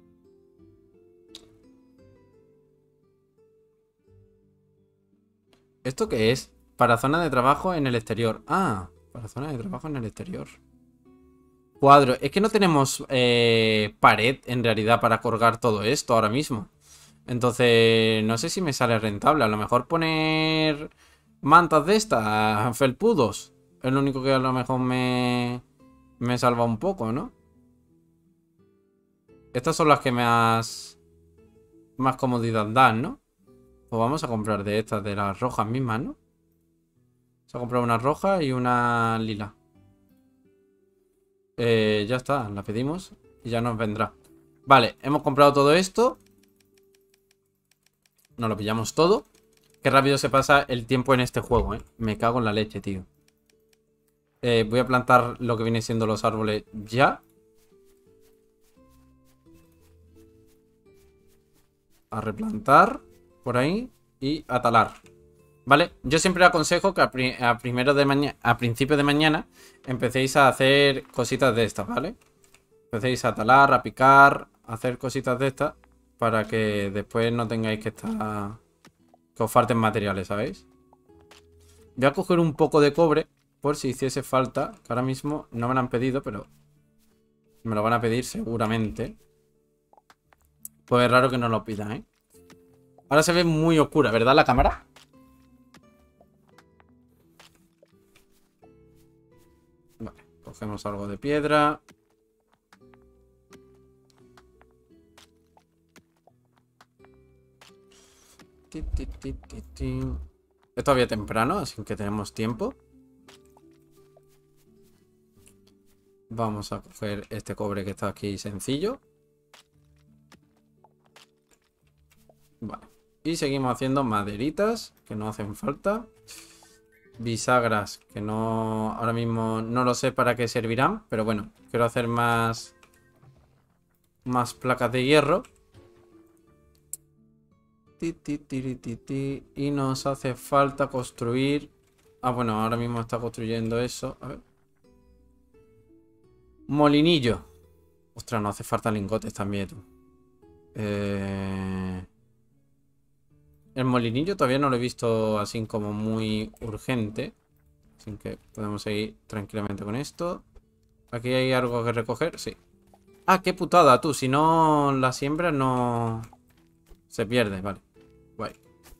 ¿Esto qué es? Para zona de trabajo en el exterior. Ah, para zona de trabajo en el exterior. Cuadro. Es que no tenemos eh, pared en realidad para colgar todo esto ahora mismo. Entonces, no sé si me sale rentable. A lo mejor poner mantas de estas, felpudos. Es lo único que a lo mejor me, me salva un poco, ¿no? Estas son las que más, más comodidad dan, ¿no? Pues vamos a comprar de estas, de las rojas mismas, ¿no? Se ha comprado una roja y una lila. Eh, ya está, la pedimos y ya nos vendrá. Vale, hemos comprado todo esto. Nos lo pillamos todo. Qué rápido se pasa el tiempo en este juego, eh. Me cago en la leche, tío. Eh, voy a plantar lo que viene siendo los árboles ya. A replantar por ahí y a talar. ¿Vale? Yo siempre aconsejo que a, pri a primero de mañana, a principio de mañana, empecéis a hacer cositas de estas, ¿vale? Empecéis a talar, a picar, a hacer cositas de estas para que después no tengáis que estar... que os falten materiales, ¿sabéis? Voy a coger un poco de cobre por si hiciese falta, que ahora mismo no me lo han pedido, pero me lo van a pedir seguramente. Pues es raro que no lo pidan, ¿eh? Ahora se ve muy oscura, ¿verdad? La cámara. Vale, cogemos algo de piedra. Ti, ti, ti, ti, ti. Es todavía temprano, así que tenemos tiempo. Vamos a coger este cobre que está aquí sencillo. Vale. Y seguimos haciendo maderitas que no hacen falta. Bisagras que no... ahora mismo no lo sé para qué servirán. Pero bueno, quiero hacer más... más placas de hierro. Ti, ti, ti, ti, ti. Y nos hace falta construir... Ah, bueno, ahora mismo está construyendo eso. A ver. Molinillo. Ostras, no hace falta lingotes también, tú. Eh... El molinillo todavía no lo he visto así como muy urgente. Así que podemos seguir tranquilamente con esto. ¿Aquí hay algo que recoger? Sí. Ah, qué putada, tú. Si no la siembras no... se pierde, vale. Guay.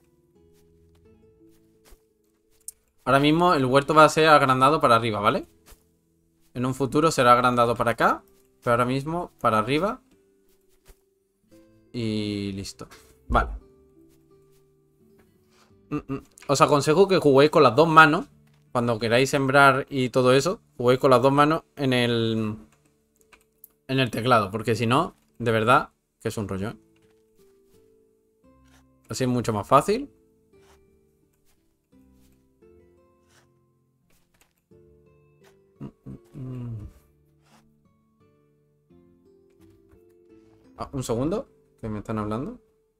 Ahora mismo el huerto va a ser agrandado para arriba, ¿vale? En un futuro será agrandado para acá. Pero ahora mismo para arriba. Y listo. Vale. Os aconsejo que juguéis con las dos manos. Cuando queráis sembrar y todo eso, juguéis con las dos manos en el... en el teclado. Porque si no, de verdad, que es un rollo, ¿eh? Así es mucho más fácil. Ah, un segundo, que me están hablando.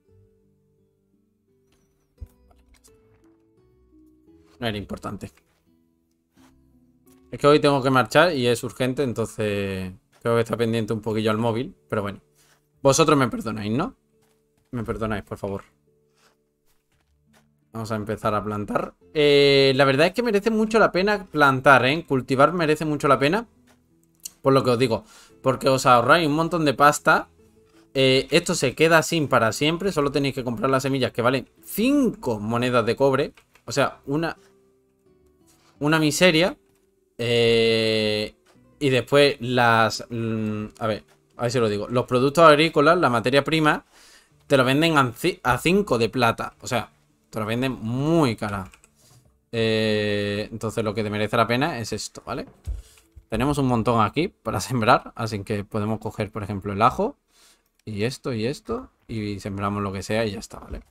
No era importante. Es que hoy tengo que marchar y es urgente, entonces creo que está pendiente un poquillo al móvil. Pero bueno, vosotros me perdonáis, ¿no? Me perdonáis, por favor. Vamos a empezar a plantar. Eh, la verdad es que merece mucho la pena plantar, ¿eh? Cultivar merece mucho la pena. Por lo que os digo. Porque os ahorráis un montón de pasta. Eh, esto se queda sin para siempre. Solo tenéis que comprar las semillas que valen cinco monedas de cobre. O sea, una... Una miseria. Eh, y después las... Mm, a ver, a ver si lo digo. Los productos agrícolas, la materia prima, te lo venden a cinco de plata. O sea, te lo venden muy cara. Eh, entonces lo que te merece la pena es esto, ¿vale? Tenemos un montón aquí para sembrar. Así que podemos coger, por ejemplo, el ajo. Y esto y esto. Y sembramos lo que sea y ya está, ¿vale?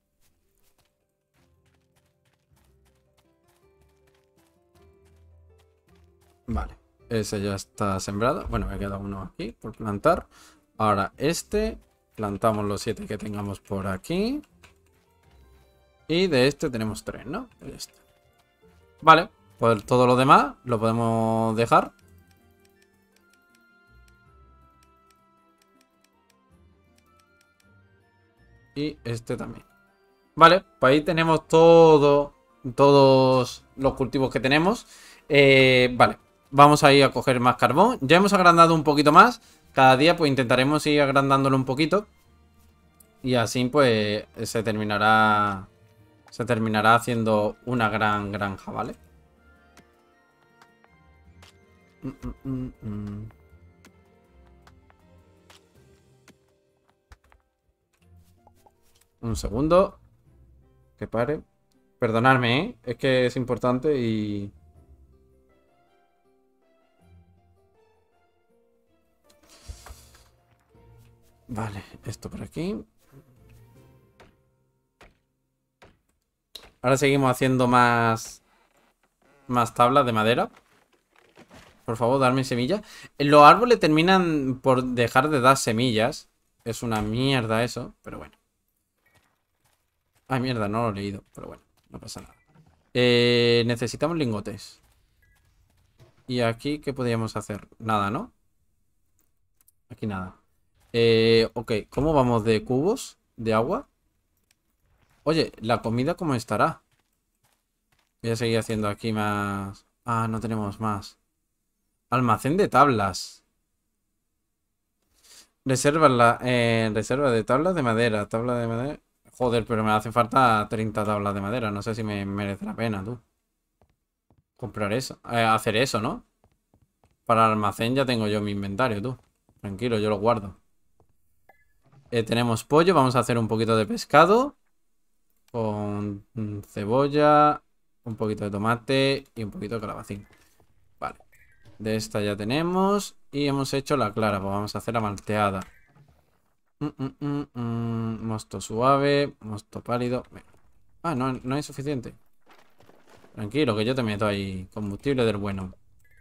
Vale. Ese ya está sembrado. Bueno, me queda uno aquí por plantar. Ahora este. Plantamos los siete que tengamos por aquí. Y de este tenemos tres, ¿no? Pues ya está. Vale. Pues todo lo demás lo podemos dejar. Y este también. Vale, pues ahí tenemos todo, todos los cultivos que tenemos. Eh, vale, vamos a ir a coger más carbón. Ya hemos agrandado un poquito más. Cada día pues intentaremos ir agrandándolo un poquito. Y así pues se terminará... Se terminará haciendo una gran granja, ¿vale? Mm, mm, mm, mm. Un segundo. Que pare. Perdonadme, ¿eh? Es que es importante y... Vale, esto por aquí. Ahora seguimos haciendo más... Más tablas de madera. Por favor, darme semillas. Los árboles terminan por dejar de dar semillas. Es una mierda eso, pero bueno. Ay, mierda, no lo he leído. Pero bueno, no pasa nada. Eh, necesitamos lingotes. ¿Y aquí qué podríamos hacer? Nada, ¿no? Aquí nada. Eh, ok, ¿cómo vamos de cubos de agua? Oye, ¿la comida cómo estará? Voy a seguir haciendo aquí más... Ah, no tenemos más. Almacén de tablas. Reserva, la, eh, reserva de tablas de madera. Tabla de madera. Joder, pero me hace falta treinta tablas de madera. No sé si me merece la pena, tú. Comprar eso. Eh, hacer eso, ¿no? Para el almacén ya tengo yo mi inventario, tú. Tranquilo, yo lo guardo. Eh, tenemos pollo. Vamos a hacer un poquito de pescado. Con mm, cebolla. Un poquito de tomate. Y un poquito de calabacín. Vale. De esta ya tenemos. Y hemos hecho la clara. Pues vamos a hacer la malteada. Mm, mm, mm, mm. Mosto suave. Mosto pálido. Ah, no, no es suficiente. Tranquilo, que yo te meto ahí combustible del bueno.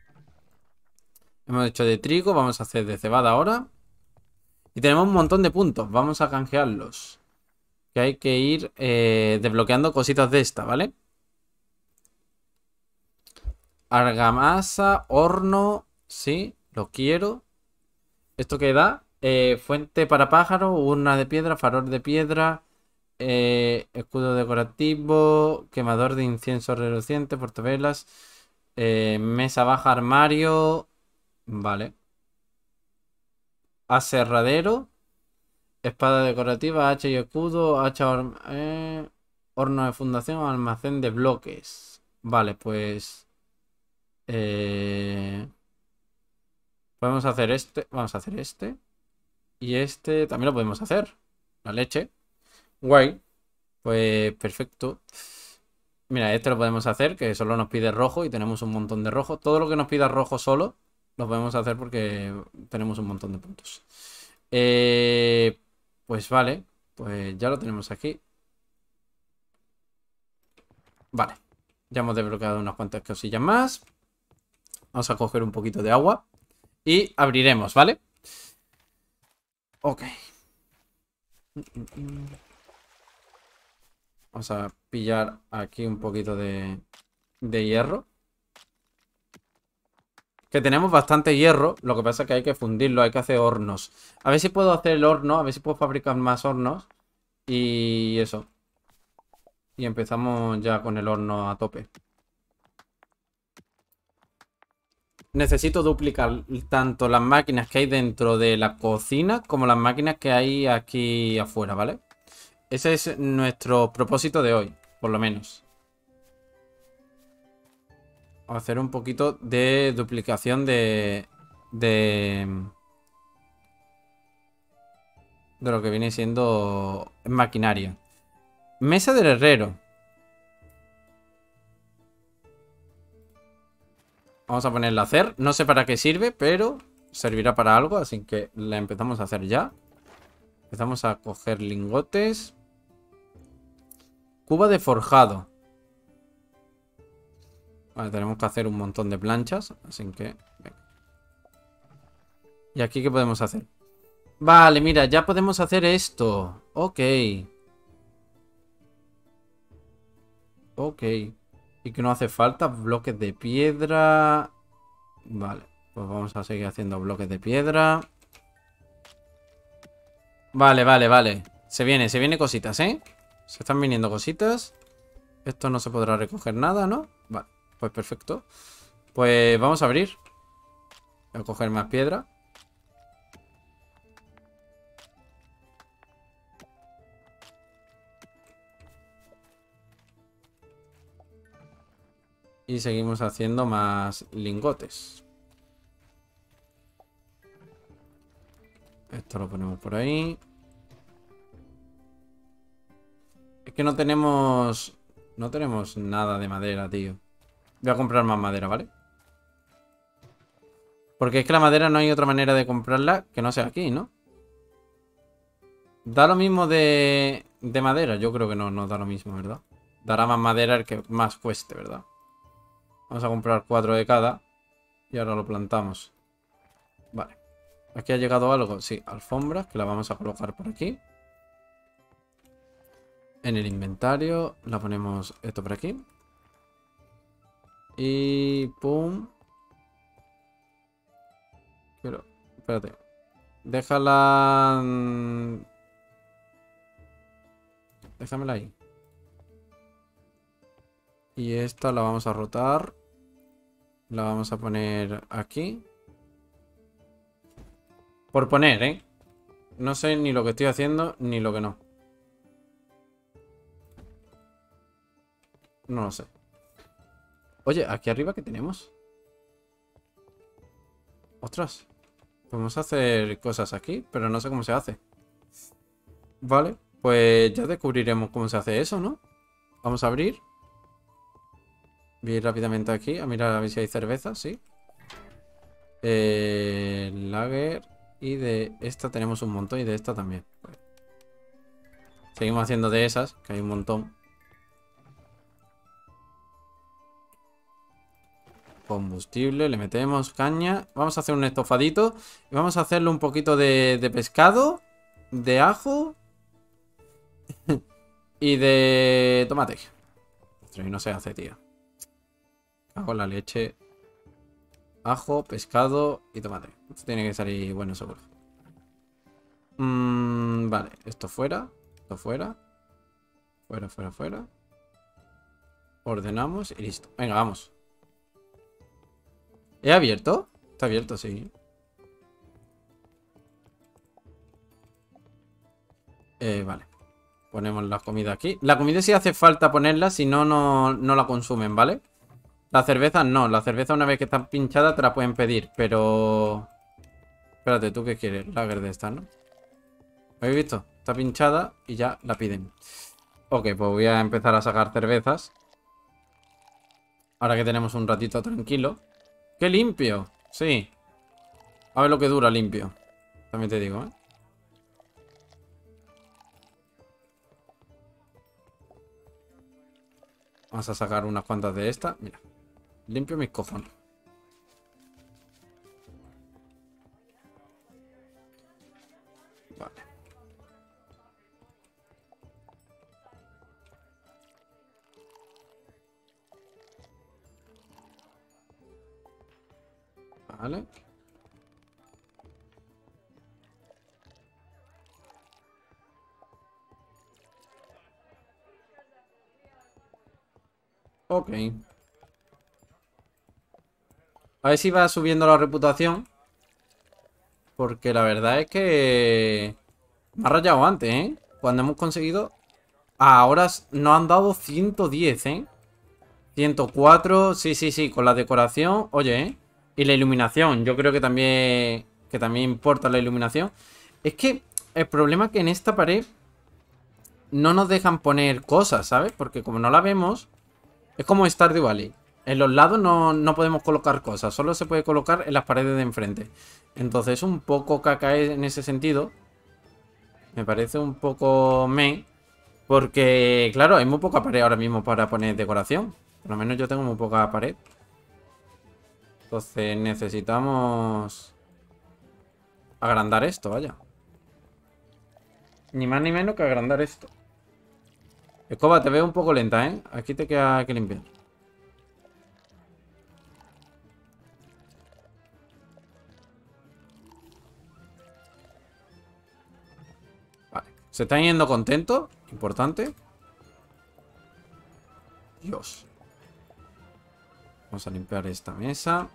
Hemos hecho de trigo. Vamos a hacer de cebada ahora. Y tenemos un montón de puntos. Vamos a canjearlos. Que hay que ir eh, desbloqueando cositas de esta, ¿vale? Argamasa, horno. Sí, lo quiero. ¿Esto qué da? Eh, fuente para pájaros, urna de piedra, farol de piedra, eh, escudo decorativo, quemador de incienso reluciente, portavelas, eh, mesa baja, armario. Vale. Aserradero, espada decorativa, hacha y escudo, hacha, hor- eh, horno de fundación, almacén de bloques. Vale, pues... eh, podemos hacer este. Vamos a hacer este. Y este también lo podemos hacer. La leche. Guay. Pues perfecto. Mira, este lo podemos hacer, que solo nos pide rojo y tenemos un montón de rojo. Todo lo que nos pida rojo solo, lo podemos hacer porque tenemos un montón de puntos. Eh, pues vale, pues ya lo tenemos aquí. Vale, ya hemos desbloqueado unas cuantas cosillas más. Vamos a coger un poquito de agua y abriremos, ¿vale? Ok. Vamos a pillar aquí un poquito de, de hierro. Que tenemos bastante hierro. Lo que pasa es que hay que fundirlo, hay que hacer hornos. A ver si puedo hacer el horno, a ver si puedo fabricar más hornos. Y eso. Y empezamos ya con el horno a tope. Necesito duplicar tanto las máquinas que hay dentro de la cocina como las máquinas que hay aquí afuera, ¿vale? Ese es nuestro propósito de hoy, por lo menos. Hacer un poquito de duplicación de... De... De lo que viene siendo maquinaria. Mesa del herrero. Vamos a ponerla a hacer. No sé para qué sirve, pero servirá para algo. Así que la empezamos a hacer ya. Empezamos a coger lingotes. Cuba de forjado. Vale, tenemos que hacer un montón de planchas. Así que... venga. ¿Y aquí qué podemos hacer? Vale, mira, ya podemos hacer esto. Ok. Ok. Y que no hace falta bloques de piedra. Vale, pues vamos a seguir haciendo bloques de piedra. Vale, vale, vale. Se viene, se viene cositas, ¿eh? Se están viniendo cositas. Esto no se podrá recoger nada, ¿no? Vale, pues perfecto. Pues vamos a abrir. Voy a coger más piedra. Y seguimos haciendo más lingotes. Esto lo ponemos por ahí. Es que no tenemos No tenemos nada de madera, tío. Voy a comprar más madera, ¿vale? Porque es que la madera no hay otra manera de comprarla que no sea aquí, ¿no? Da lo mismo de, de madera. Yo creo que no, no da lo mismo, ¿verdad? Dará más madera el que más cueste, ¿verdad? Vamos a comprar cuatro de cada. Y ahora lo plantamos. Vale. ¿Aquí ha llegado algo? Sí, alfombras, que la vamos a colocar por aquí. En el inventario la ponemos esto por aquí. Y pum. Pero, espérate. Déjala... mm, déjamela ahí. Y esta la vamos a rotar. La vamos a poner aquí. Por poner, ¿eh? No sé ni lo que estoy haciendo ni lo que no. No lo sé. Oye, aquí arriba ¿qué tenemos? Ostras. Podemos hacer cosas aquí, pero no sé cómo se hace. Vale, pues ya descubriremos cómo se hace eso, ¿no? Vamos a abrir. Voy a ir rápidamente aquí a mirar a ver si hay cerveza, sí. Eh, lager. Y de esta tenemos un montón y de esta también. Seguimos haciendo de esas, que hay un montón. Combustible, le metemos caña. Vamos a hacer un estofadito. Y vamos a hacerle un poquito de, de pescado. De ajo. Y de tomate. Ostras, y no se hace, tío. Cago en la leche. Ajo, pescado y tomate. Esto tiene que salir bueno, seguro. Mm, vale, esto fuera. Esto fuera. Fuera, fuera, fuera. Ordenamos y listo. Venga, vamos. ¿He abierto? Está abierto, sí. Eh, vale. Ponemos la comida aquí. La comida sí hace falta ponerla, si no, no, no la consumen, ¿vale? La cerveza no. La cerveza una vez que está pinchada te la pueden pedir, pero... Espérate, ¿tú qué quieres? Lager de esta, ¿no? ¿Habéis visto? Está pinchada y ya la piden. Ok, pues voy a empezar a sacar cervezas. Ahora que tenemos un ratito tranquilo. ¡Qué limpio! Sí. A ver lo que dura limpio. También te digo, ¿eh? Vamos a sacar unas cuantas de esta. Mira. Limpio mis cojones. Vale. Vale. Ok. A ver si va subiendo la reputación. Porque la verdad es que... Me ha rayado antes, ¿eh? Cuando hemos conseguido... Ahora nos han dado ciento diez, ¿eh? ciento cuatro, sí, sí, sí, con la decoración, oye, ¿eh? Y la iluminación, yo creo que también que también importa la iluminación. Es que el problema es que en esta pared no nos dejan poner cosas, ¿sabes? Porque como no la vemos, es como Stardew Valley. En los lados no, no podemos colocar cosas, solo se puede colocar en las paredes de enfrente. Entonces es un poco caca en ese sentido. Me parece un poco meh. Porque, claro, hay muy poca pared ahora mismo para poner decoración. Por lo menos yo tengo muy poca pared. Entonces necesitamos agrandar esto, vaya. Ni más ni menos que agrandar esto. Escoba, te veo un poco lenta, ¿eh? Aquí te queda que limpiar. Vale. ¿Se están yendo contentos? Importante. Dios. Vamos a limpiar esta mesa.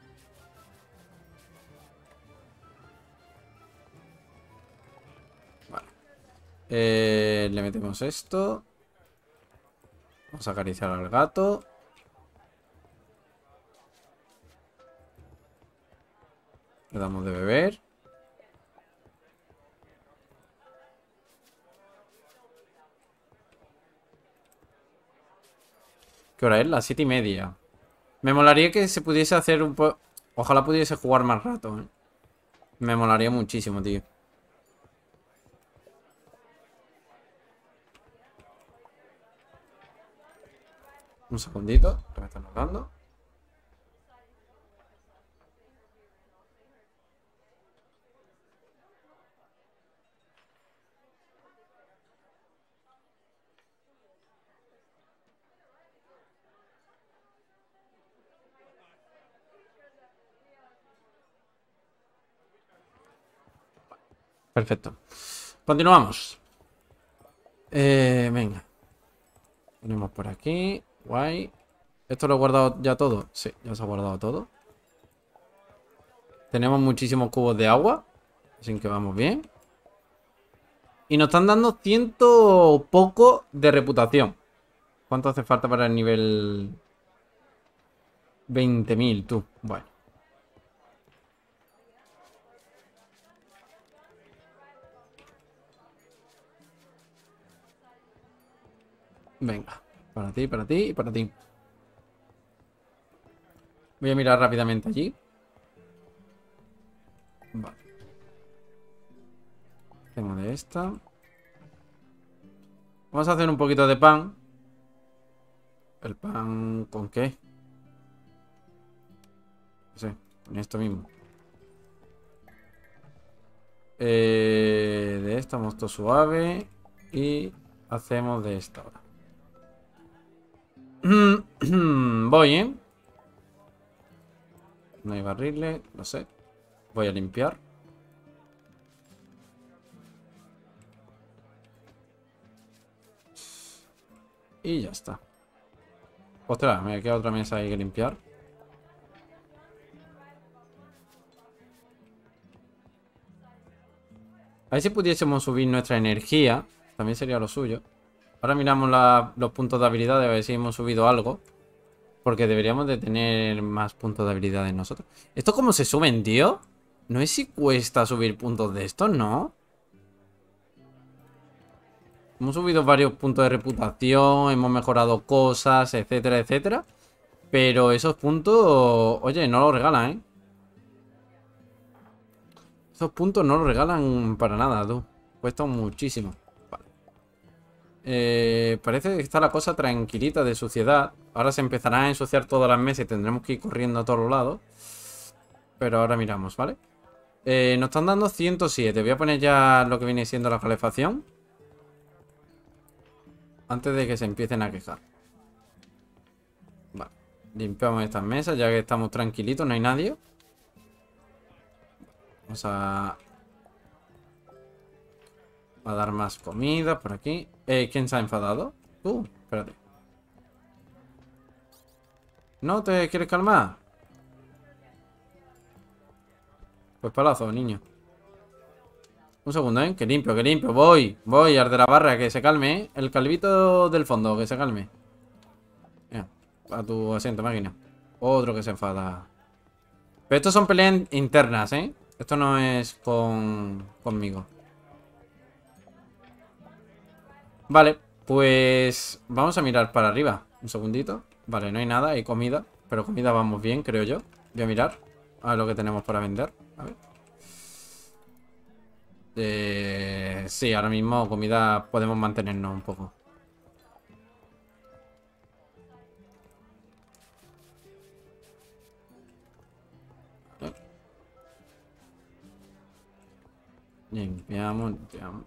Vale. Eh, le metemos esto. Vamos a acariciar al gato. Le damos de beber. ¿Qué hora es? Las siete y media. Me molaría que se pudiese hacer un poco... Ojalá pudiese jugar más rato, ¿eh? Me molaría muchísimo, tío. Un segundito, que me están hablando. Perfecto. Continuamos. Eh, venga. Ponemos por aquí. Guay. ¿Esto lo he guardado ya todo? Sí, ya se ha guardado todo. Tenemos muchísimos cubos de agua. Así que vamos bien. Y nos están dando ciento poco de reputación. ¿Cuánto hace falta para el nivel veinte mil, tú? Bueno. Venga. Para ti, para ti y para ti. Voy a mirar rápidamente allí. Vale. Tengo de esta. Vamos a hacer un poquito de pan. ¿El pan con qué? No sé, con esto mismo. Eh, de esta mosto suave. Y hacemos de esta ahora. Voy, ¿eh? No hay barriles, no sé. Voy a limpiar. Y ya está. Ostras, me queda otra mesa ahí que limpiar. A ver si pudiésemos subir nuestra energía. También sería lo suyo. Ahora miramos la, los puntos de habilidad. A ver si hemos subido algo. Porque deberíamos de tener más puntos de habilidad en nosotros. ¿Esto cómo se suben, tío? No es si cuesta subir puntos de estos, ¿no? Hemos subido varios puntos de reputación. Hemos mejorado cosas, etcétera, etcétera. Pero esos puntos... Oye, no los regalan, ¿eh? Esos puntos no los regalan para nada, tú. Cuestan muchísimo. Vale. Eh, parece que está la cosa tranquilita de suciedad. Ahora se empezarán a ensuciar todas las mesas y tendremos que ir corriendo a todos los lados. Pero ahora miramos, ¿vale? Eh, nos están dando ciento siete. Voy a poner ya lo que viene siendo la calefacción. Antes de que se empiecen a quejar. Vale. Limpiamos estas mesas ya que estamos tranquilitos, no hay nadie. Vamos a... a dar más comida por aquí. Eh, ¿quién se ha enfadado? Tú, espérate. ¿No te quieres calmar? Pues palazo, niño. Un segundo, ¿eh? Que limpio, que limpio. Voy, voy, al de la barra, que se calme, ¿eh? El calvito del fondo, que se calme. Ya, a tu asiento, máquina. Otro que se enfada. Pero estos son peleas internas, ¿eh? Esto no es con... conmigo. Vale, pues... vamos a mirar para arriba. Un segundito. Vale, no hay nada, hay comida. Pero comida vamos bien, creo yo. Voy a mirar a ver lo que tenemos para vender. A ver. Eh, sí, ahora mismo comida podemos mantenernos un poco. Limpiamos, limpiamos.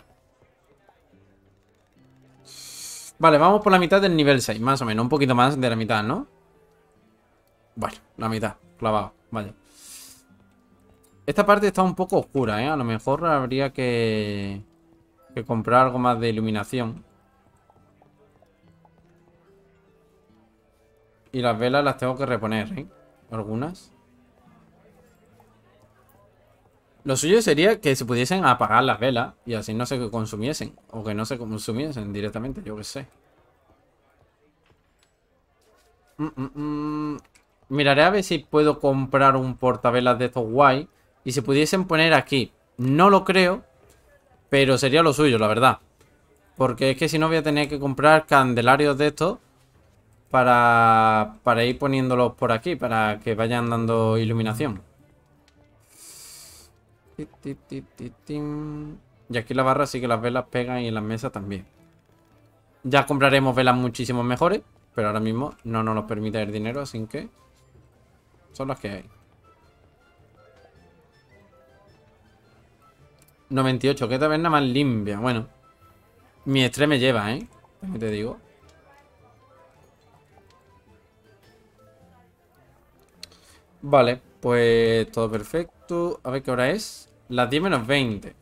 Vale, vamos por la mitad del nivel seis, más o menos. Un poquito más de la mitad, ¿no? Bueno, la mitad, clavado, vaya. Esta parte está un poco oscura, ¿eh? A lo mejor habría que... que comprar algo más de iluminación. Y las velas las tengo que reponer, ¿eh? Algunas. Lo suyo sería que se pudiesen apagar las velas y así no se consumiesen. O que no se consumiesen directamente, yo qué sé. Mm, mm, mm. Miraré a ver si puedo comprar un portavelas de estos guay. Y se pudiesen poner aquí. No lo creo, pero sería lo suyo, la verdad. Porque es que si no voy a tener que comprar candelarios de estos. para, para ir poniéndolos por aquí, para que vayan dando iluminación. Y aquí la barra sí que las velas pegan y en las mesas también. Ya compraremos velas muchísimo mejores, pero ahora mismo no nos lo permite el dinero, así que son las que hay. noventa y ocho, qué taberna más limpia. Bueno, mi estrés me lleva, ¿eh? ¿Qué te digo? Vale, pues todo perfecto. A ver qué hora es. Las diez menos veinte.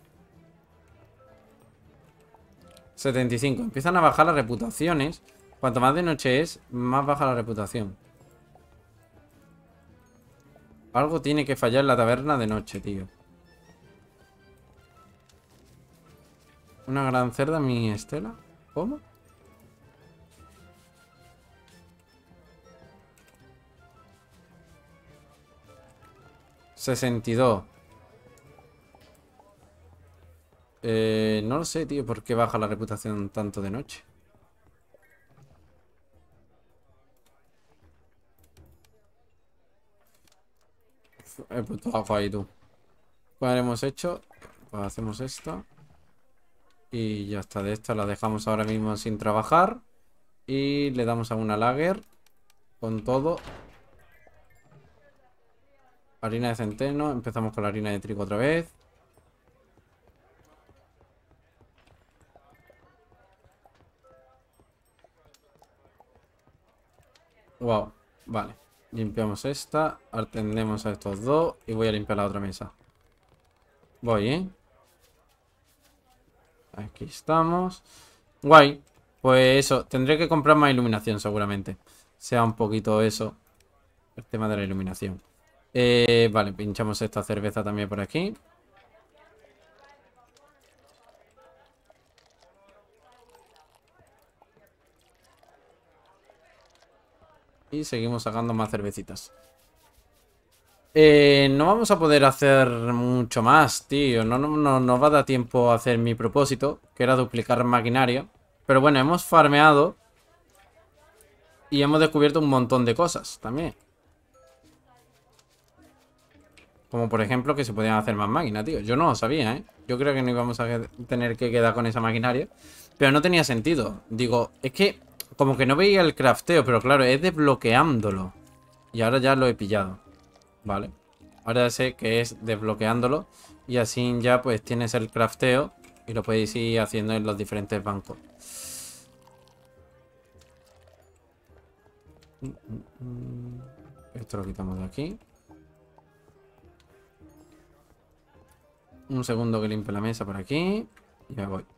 setenta y cinco. Empiezan a bajar las reputaciones. Cuanto más de noche es, más baja la reputación. Algo tiene que fallar en la taberna de noche, tío. Una gran cerda, mi Estela. ¿Cómo? sesenta y dos. Eh, no lo sé, tío, por qué baja la reputación tanto de noche. He puesto abajo ahí, tú. ¿Cuál hemos hecho? Pues hacemos esto. Y ya está, de esta la dejamos ahora mismo sin trabajar. Y le damos a una lager. Con todo. Harina de centeno. Empezamos con la harina de trigo otra vez. Wow, vale. Limpiamos esta. Atendemos a estos dos. Y voy a limpiar la otra mesa. Voy, ¿eh? Aquí estamos. Guay. Pues eso, tendré que comprar más iluminación seguramente. Sea un poquito eso. El tema de la iluminación. Eh, vale, pinchamos esta cerveza también por aquí. Y seguimos sacando más cervecitas. Eh, no vamos a poder hacer mucho más, tío. No, no, no nos va a dar tiempo a hacer mi propósito, que era duplicar maquinaria. Pero bueno, hemos farmeado. Y hemos descubierto un montón de cosas también. Como por ejemplo que se podían hacer más máquinas, tío. Yo no lo sabía, ¿eh? Yo creo que no íbamos a tener que quedar con esa maquinaria. Pero no tenía sentido. Digo, es que como que no veía el crafteo, pero claro, es desbloqueándolo. Y ahora ya lo he pillado. Vale. Ahora ya sé que es desbloqueándolo. Y así ya pues tienes el crafteo. Y lo podéis ir haciendo en los diferentes bancos. Esto lo quitamos de aquí. Un segundo que limpie la mesa por aquí. Y me voy.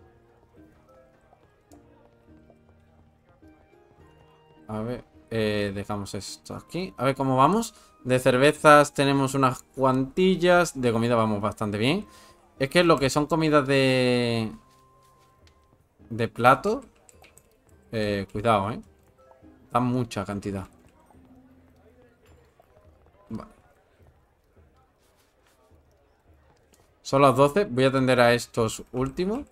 A ver, eh, dejamos esto aquí. A ver cómo vamos. De cervezas tenemos unas cuantillas. De comida vamos bastante bien. Es que lo que son comidas de... De plato. Eh, cuidado, eh. Da mucha cantidad. Vale. Son las doce. Voy a atender a estos últimos.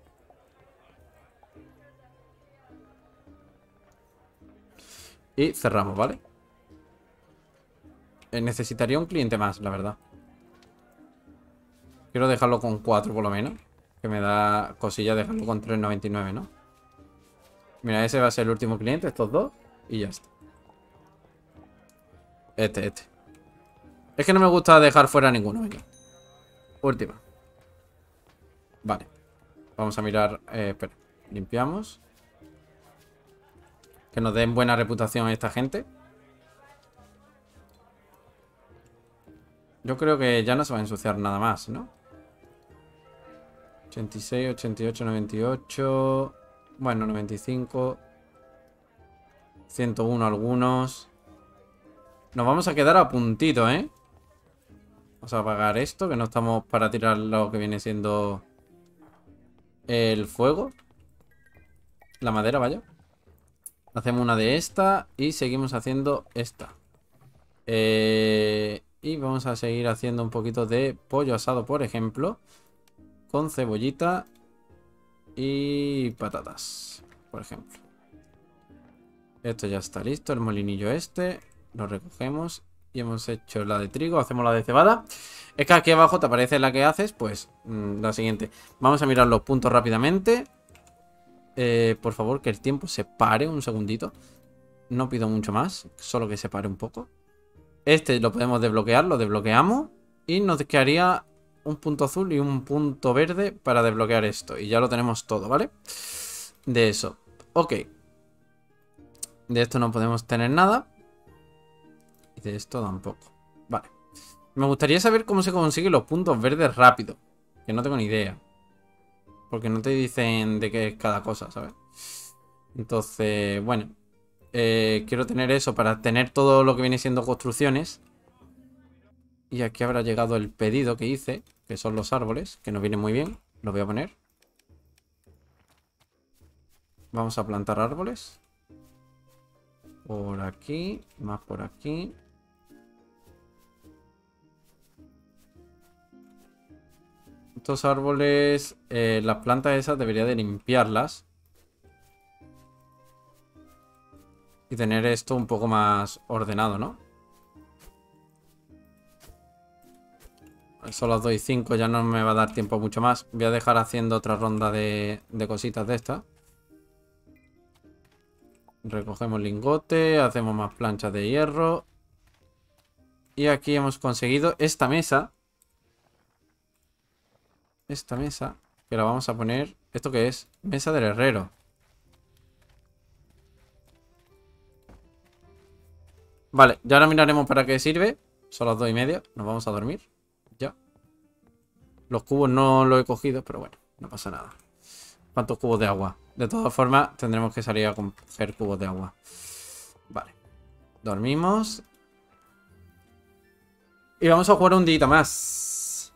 Y cerramos, ¿vale? Eh, necesitaría un cliente más, la verdad. Quiero dejarlo con cuatro por lo menos. Que me da cosilla dejarlo con tres noventa y nueve, ¿no? Mira, ese va a ser el último cliente, estos dos. Y ya está. Este, este. Es que no me gusta dejar fuera ninguno. Venga. Última. Vale. Vamos a mirar. Eh, espera. Limpiamos. Que nos den buena reputación a esta gente. Yo creo que ya no se va a ensuciar nada más, ¿no? ochenta y seis, ochenta y ocho, noventa y ocho. Bueno, noventa y cinco. ciento uno algunos. Nos vamos a quedar a puntito, ¿eh? Vamos a apagar esto, que no estamos para tirar lo que viene siendo el fuego. La madera, vaya. Hacemos una de esta y seguimos haciendo esta. Eh, y vamos a seguir haciendo un poquito de pollo asado, por ejemplo. Con cebollita y patatas, por ejemplo. Esto ya está listo, el molinillo este. Lo recogemos y hemos hecho la de trigo, hacemos la de cebada. Es que aquí abajo te aparece la que haces, pues mmm, la siguiente. Vamos a mirar los puntos rápidamente. Eh, por favor, que el tiempo se pare un segundito. No pido mucho más, solo que se pare un poco. Este lo podemos desbloquear, lo desbloqueamos. Y nos quedaría un punto azul y un punto verde para desbloquear esto. Y ya lo tenemos todo, ¿vale? De eso. Ok. De esto no podemos tener nada. Y de esto tampoco. Vale. Me gustaría saber cómo se consiguen los puntos verdes rápido. Que no tengo ni idea. Porque no te dicen de qué es cada cosa, ¿sabes? Entonces, bueno. Eh, quiero tener eso para tener todo lo que viene siendo construcciones. Y aquí habrá llegado el pedido que hice, que son los árboles, que nos vienen muy bien. Los voy a poner. Vamos a plantar árboles. Por aquí, más por aquí. Estos árboles, eh, las plantas esas debería de limpiarlas. Y tener esto un poco más ordenado, ¿no? Solo os doy cinco, ya no me va a dar tiempo mucho más. Voy a dejar haciendo otra ronda de, de cositas de estas. Recogemos lingote, hacemos más planchas de hierro. Y aquí hemos conseguido esta mesa. Esta mesa, que la vamos a poner... ¿Esto qué es? Mesa del herrero. Vale, ya ahora miraremos para qué sirve. Son las dos y media, nos vamos a dormir. Ya. Los cubos no los he cogido, pero bueno, no pasa nada. ¿Cuántos cubos de agua? De todas formas, tendremos que salir a coger cubos de agua. Vale. Dormimos. Y vamos a jugar un día más.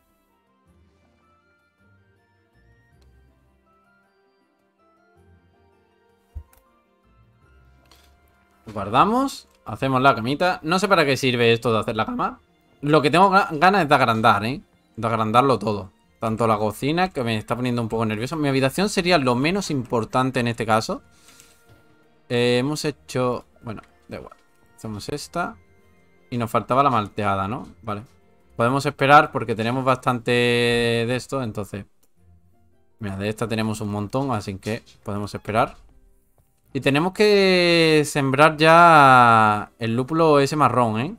Guardamos. Hacemos la camita. No sé para qué sirve esto de hacer la cama. Lo que tengo ganas es de agrandar, ¿eh? De agrandarlo todo. Tanto la cocina, que me está poniendo un poco nervioso. Mi habitación sería lo menos importante en este caso. Eh, hemos hecho... Bueno, da igual. Hacemos esta. Y nos faltaba la malteada, ¿no? Vale. Podemos esperar porque tenemos bastante de esto. Entonces... Mira, de esta tenemos un montón. Así que podemos esperar. Y tenemos que sembrar ya el lúpulo ese marrón, ¿eh?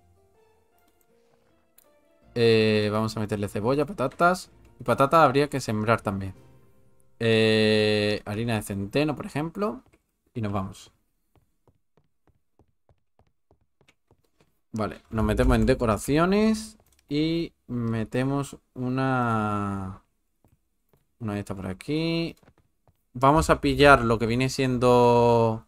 Eh, vamos a meterle cebolla, patatas. Y patatas habría que sembrar también. Eh, harina de centeno, por ejemplo. Y nos vamos. Vale, nos metemos en decoraciones. Y metemos una... Una de estas por aquí. Vamos a pillar lo que viene siendo...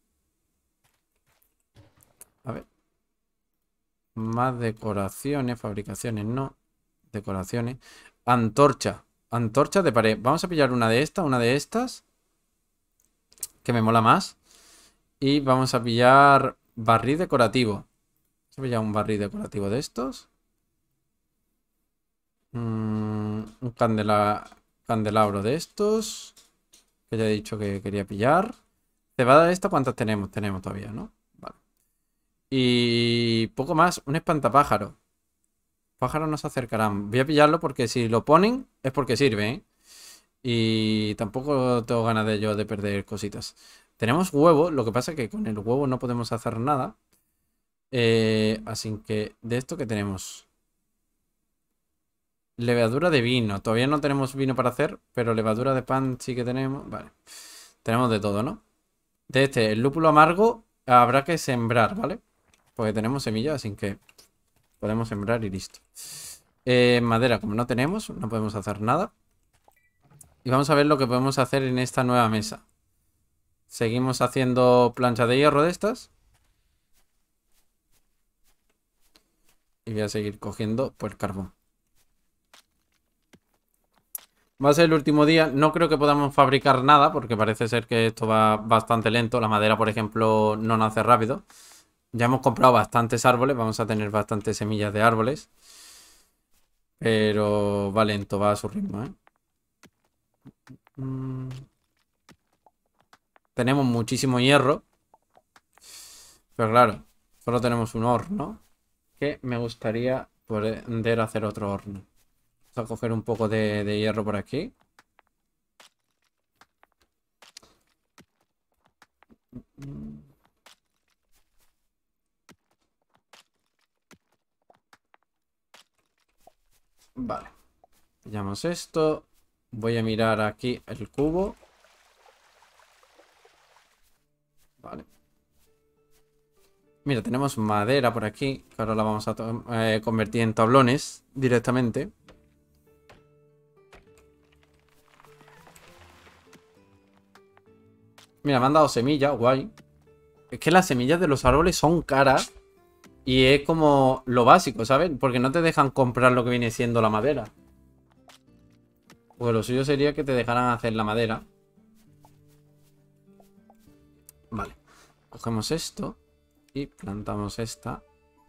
A ver. Más decoraciones, fabricaciones, no. Decoraciones. Antorcha. Antorcha de pared. Vamos a pillar una de estas, una de estas. Que me mola más. Y vamos a pillar barril decorativo. Vamos a pillar un barril decorativo de estos. Mm, un candela, candelabro de estos. Que ya he dicho que quería pillar. Cebada de esta, ¿cuántas tenemos? Tenemos todavía, ¿no? Vale. Y poco más. Un espantapájaro. Pájaros no se acercarán. Voy a pillarlo porque si lo ponen es porque sirve, ¿eh? Y tampoco tengo ganas de yo de perder cositas. Tenemos huevo, lo que pasa es que con el huevo no podemos hacer nada. Eh, así que de esto que tenemos. Levadura de vino. Todavía no tenemos vino para hacer, pero levadura de pan sí que tenemos. Vale. Tenemos de todo, ¿no? De este, el lúpulo amargo habrá que sembrar, ¿vale? Porque tenemos semillas, así que podemos sembrar y listo. Eh, madera, como no tenemos, no podemos hacer nada. Y vamos a ver lo que podemos hacer en esta nueva mesa. Seguimos haciendo plancha de hierro de estas. Y voy a seguir cogiendo pues carbón. Va a ser el último día. No creo que podamos fabricar nada porque parece ser que esto va bastante lento. La madera, por ejemplo, no nace rápido. Ya hemos comprado bastantes árboles. Vamos a tener bastantes semillas de árboles. Pero va lento, va a su ritmo, ¿eh? Mm. Tenemos muchísimo hierro. Pero claro, solo tenemos un horno. Que me gustaría poder hacer otro horno. Vamos a coger un poco de, de hierro por aquí. Vale. Pillamos esto. Voy a mirar aquí el cubo. Vale. Mira, tenemos madera por aquí, que ahora la vamos a eh, convertir en tablones directamente. Mira, me han dado semillas, guay. Es que las semillas de los árboles son caras y es como lo básico, ¿sabes? Porque no te dejan comprar lo que viene siendo la madera. Pues lo suyo sería que te dejaran hacer la madera. Vale. Cogemos esto y plantamos esta.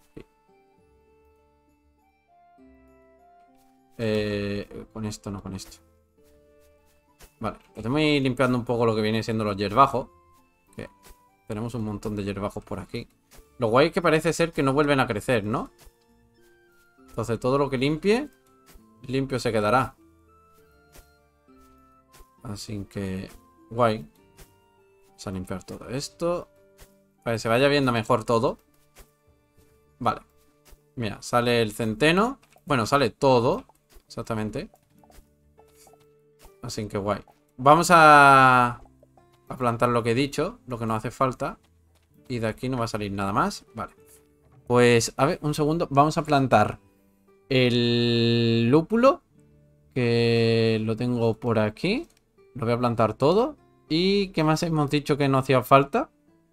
Eh, con esto, no con esto. Vale, estoy limpiando un poco lo que viene siendo los hierbajos. Que tenemos un montón de hierbajos por aquí. Lo guay es que parece ser que no vuelven a crecer, ¿no? Entonces todo lo que limpie, limpio se quedará. Así que, guay. Vamos a limpiar todo esto. Para que se vaya viendo mejor todo. Vale. Mira, sale el centeno. Bueno, sale todo. Exactamente. Así que guay. Vamos a, a plantar lo que he dicho. Lo que nos hace falta. Y de aquí no va a salir nada más. Vale. Pues, a ver, un segundo. Vamos a plantar el lúpulo. Que lo tengo por aquí. Lo voy a plantar todo. ¿Y qué más hemos dicho que no hacía falta?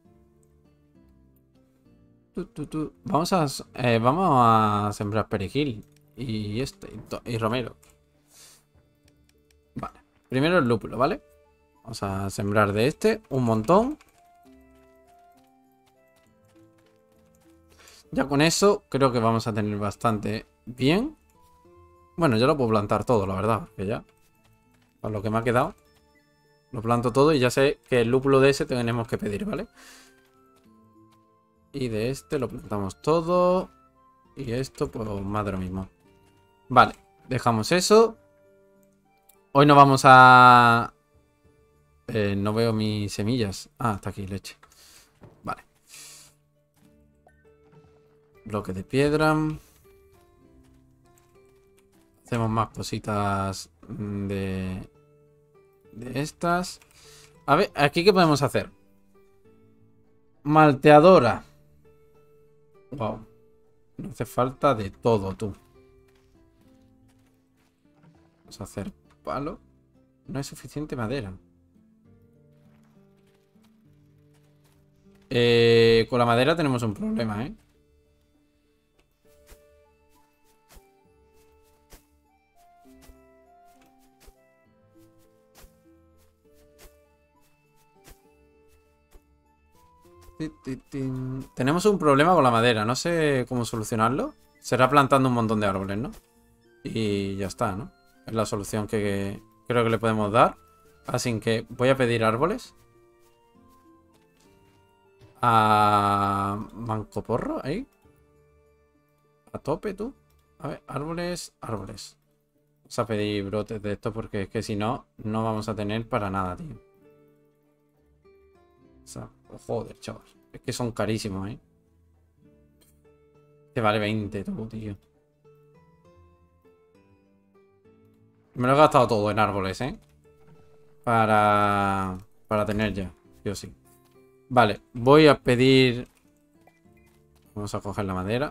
Tu, tu, tu. Vamos a, eh, vamos a sembrar perejil. Y este. Y, y romero. Vale. Primero el lúpulo, ¿vale? Vamos a sembrar de este un montón. Ya con eso creo que vamos a tener bastante bien. Bueno, yo lo puedo plantar todo, la verdad. Porque ya, para lo que me ha quedado, lo planto todo y ya sé que el lúpulo de ese tenemos que pedir, ¿vale? Y de este lo plantamos todo. Y esto, pues más de lo mismo. Vale, dejamos eso. Hoy no vamos a... Eh, no veo mis semillas. Ah, está aquí, leche. Vale. Bloque de piedra. Hacemos más cositas de... De estas. A ver, ¿aquí qué podemos hacer? Malteadora. Wow. No hace falta de todo, tú. Vamos a hacer palo. No hay suficiente madera. Eh, con la madera tenemos un problema, ¿eh? Tenemos un problema con la madera. No sé cómo solucionarlo. Será plantando un montón de árboles, ¿no? Y ya está, ¿no? Es la solución que creo que le podemos dar. Así que voy a pedir árboles. A Mancoporro, ahí. A tope, tú. A ver, árboles, árboles. Vamos a pedir brotes de esto porque es que si no, no vamos a tener para nada, tío. O sea, oh, joder, chaval. Es que son carísimos, ¿eh? Te vale veinte, tú, tío. Me lo he gastado todo en árboles, ¿eh? Para... Para tener ya, sí o sí. Vale, voy a pedir... Vamos a coger la madera.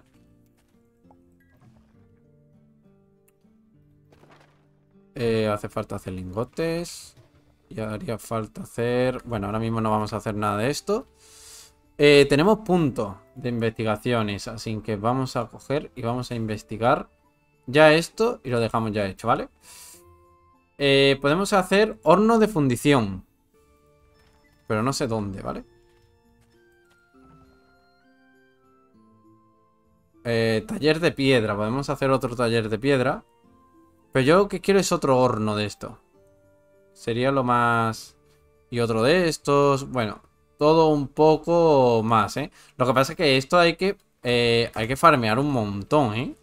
Eh, hace falta hacer lingotes. Y haría falta hacer... Bueno, ahora mismo no vamos a hacer nada de esto. Eh, tenemos puntos de investigaciones. Así que vamos a coger y vamos a investigar ya esto. Y lo dejamos ya hecho, ¿vale? Eh, podemos hacer horno de fundición. Pero no sé dónde, ¿vale? Eh, taller de piedra. Podemos hacer otro taller de piedra. Pero yo lo que quiero es otro horno de esto. Sería lo más... Y otro de estos. Bueno, todo un poco más, ¿eh? Lo que pasa es que esto hay que, eh, hay que farmear un montón, ¿eh?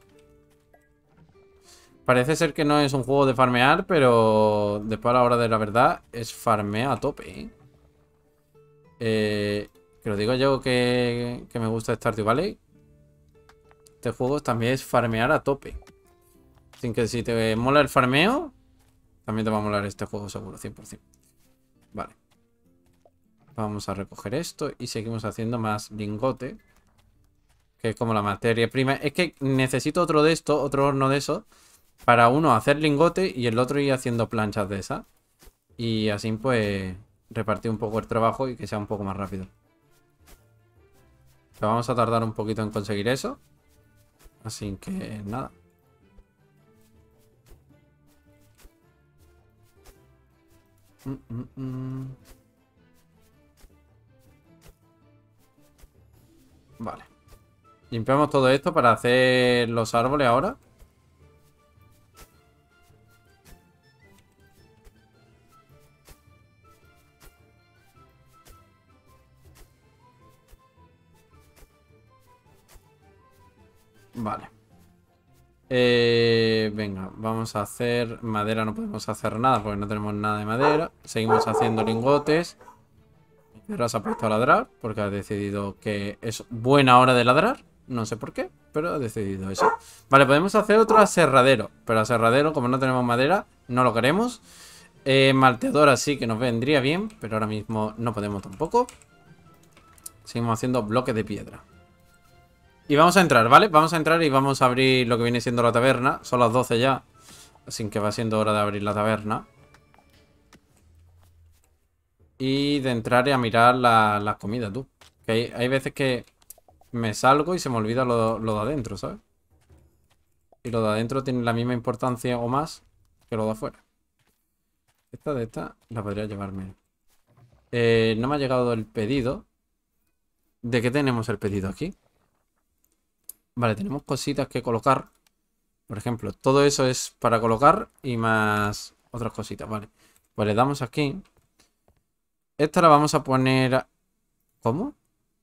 Parece ser que no es un juego de farmear, pero después a la hora de la verdad es farmea a tope, ¿eh? Eh, que lo digo yo que, que me gusta Stardew Valley. Este juego también es farmear a tope. Sin que si te mola el farmeo, también te va a molar este juego seguro, cien por cien. Vale. Vamos a recoger esto y seguimos haciendo más lingote. Que es como la materia prima. Es que necesito otro de esto, otro horno de eso. Para uno hacer lingote y el otro ir haciendo planchas de esas. Y así pues repartir un poco el trabajo y que sea un poco más rápido. Pero vamos a tardar un poquito en conseguir eso. Así que nada. Mm, mm, mm. Vale. Limpiamos todo esto para hacer los árboles ahora. Vale. Eh, venga, vamos a hacer madera. No podemos hacer nada porque no tenemos nada de madera. Seguimos haciendo lingotes. Ahora se ha puesto a ladrar porque ha decidido que es buena hora de ladrar. No sé por qué, pero ha decidido eso. Vale, podemos hacer otro aserradero. Pero aserradero, como no tenemos madera, no lo queremos. Eh, malteadora sí que nos vendría bien, pero ahora mismo no podemos tampoco. Seguimos haciendo bloques de piedra. Y vamos a entrar, ¿vale? Vamos a entrar y vamos a abrir lo que viene siendo la taberna. Son las doce ya. Así que va siendo hora de abrir la taberna. Y de entrar y a mirar las la comidas, tú. Que hay, hay veces que me salgo y se me olvida lo, lo de adentro, ¿sabes? Y lo de adentro tiene la misma importancia o más que lo de afuera. Esta de esta la podría llevarme. Eh, no me ha llegado el pedido. ¿De qué tenemos el pedido aquí? Vale, tenemos cositas que colocar. Por ejemplo, todo eso es para colocar y más otras cositas, vale. Pues le damos aquí. Esta la vamos a poner... ¿Cómo?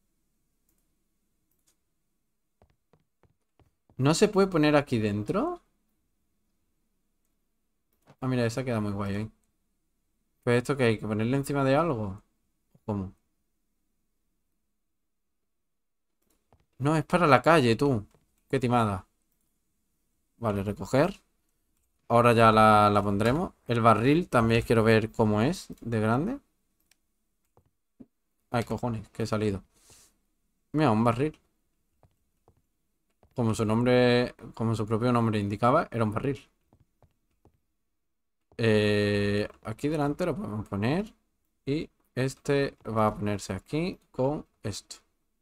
¿No se puede poner aquí dentro? Ah, mira, esa queda muy guay ahí. Pues esto que hay que ponerle encima de algo. ¿Cómo? No, es para la calle, tú. Qué timada. Vale, recoger. Ahora ya la, la pondremos. El barril también quiero ver cómo es de grande. Ay, cojones, que he salido. Mira, un barril. Como su nombre, como su propio nombre indicaba, era un barril. Eh, aquí delante lo podemos poner. Y este va a ponerse aquí con esto.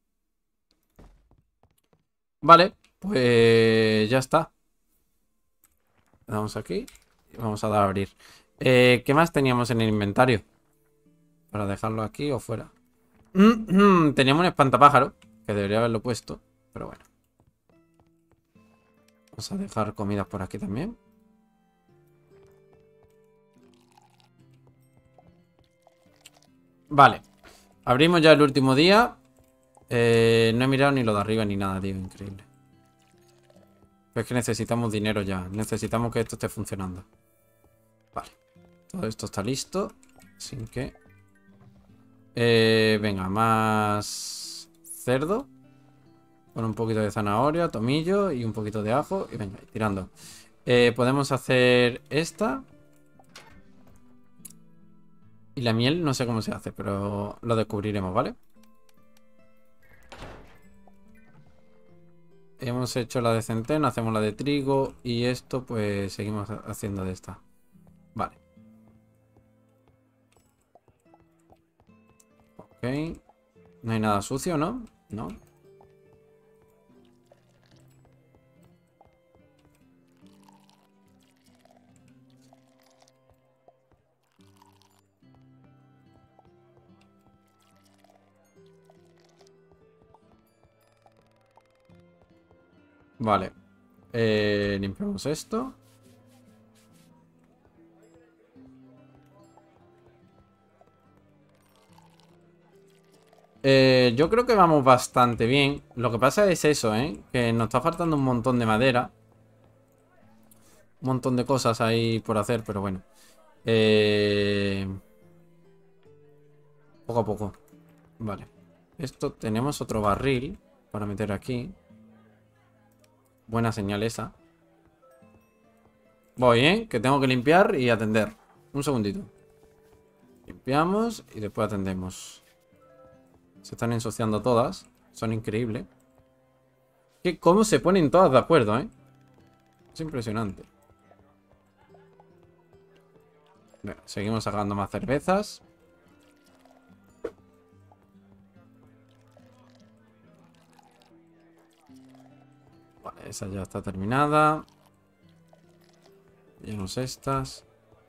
Vale, pues ya está. Le damos aquí y vamos a dar a abrir. Eh, ¿qué más teníamos en el inventario? Para dejarlo aquí o fuera. Teníamos un espantapájaro, que debería haberlo puesto, pero bueno. Vamos a dejar comidas por aquí también. Vale. Abrimos ya el último día. Eh, no he mirado ni lo de arriba ni nada, tío. Increíble. Pero es que necesitamos dinero ya. Necesitamos que esto esté funcionando. Vale. Todo esto está listo. Sin que... Eh, venga, más cerdo. Con un poquito de zanahoria, tomillo y un poquito de ajo. Y venga, tirando. Eh, podemos hacer esta. Y la miel no sé cómo se hace, pero lo descubriremos, ¿vale? Hemos hecho la de centeno, hacemos la de trigo. Y esto pues seguimos haciendo de esta. Vale. Ok. No hay nada sucio, ¿no? No. Vale. Eh, limpiamos esto. Eh, yo creo que vamos bastante bien. Lo que pasa es eso, ¿eh? Que nos está faltando un montón de madera. Un montón de cosas ahí por hacer, pero bueno. Eh... Poco a poco. Vale. Esto tenemos otro barril para meter aquí. Buena señal esa. Voy, ¿eh? Que tengo que limpiar y atender. Un segundito. Limpiamos y después atendemos. Se están ensuciando todas. Son increíbles. Que cómo se ponen todas de acuerdo, ¿eh? Es impresionante. Bueno, seguimos sacando más cervezas. Vale, esa ya está terminada. Llenamos estas.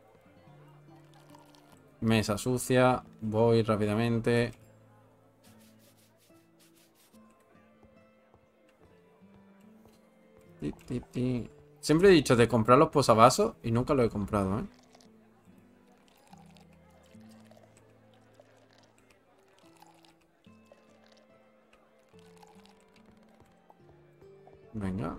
Mesa sucia. Voy rápidamente. Ti, ti, ti. Siempre he dicho de comprar los posavasos y nunca lo he comprado, ¿eh? Venga.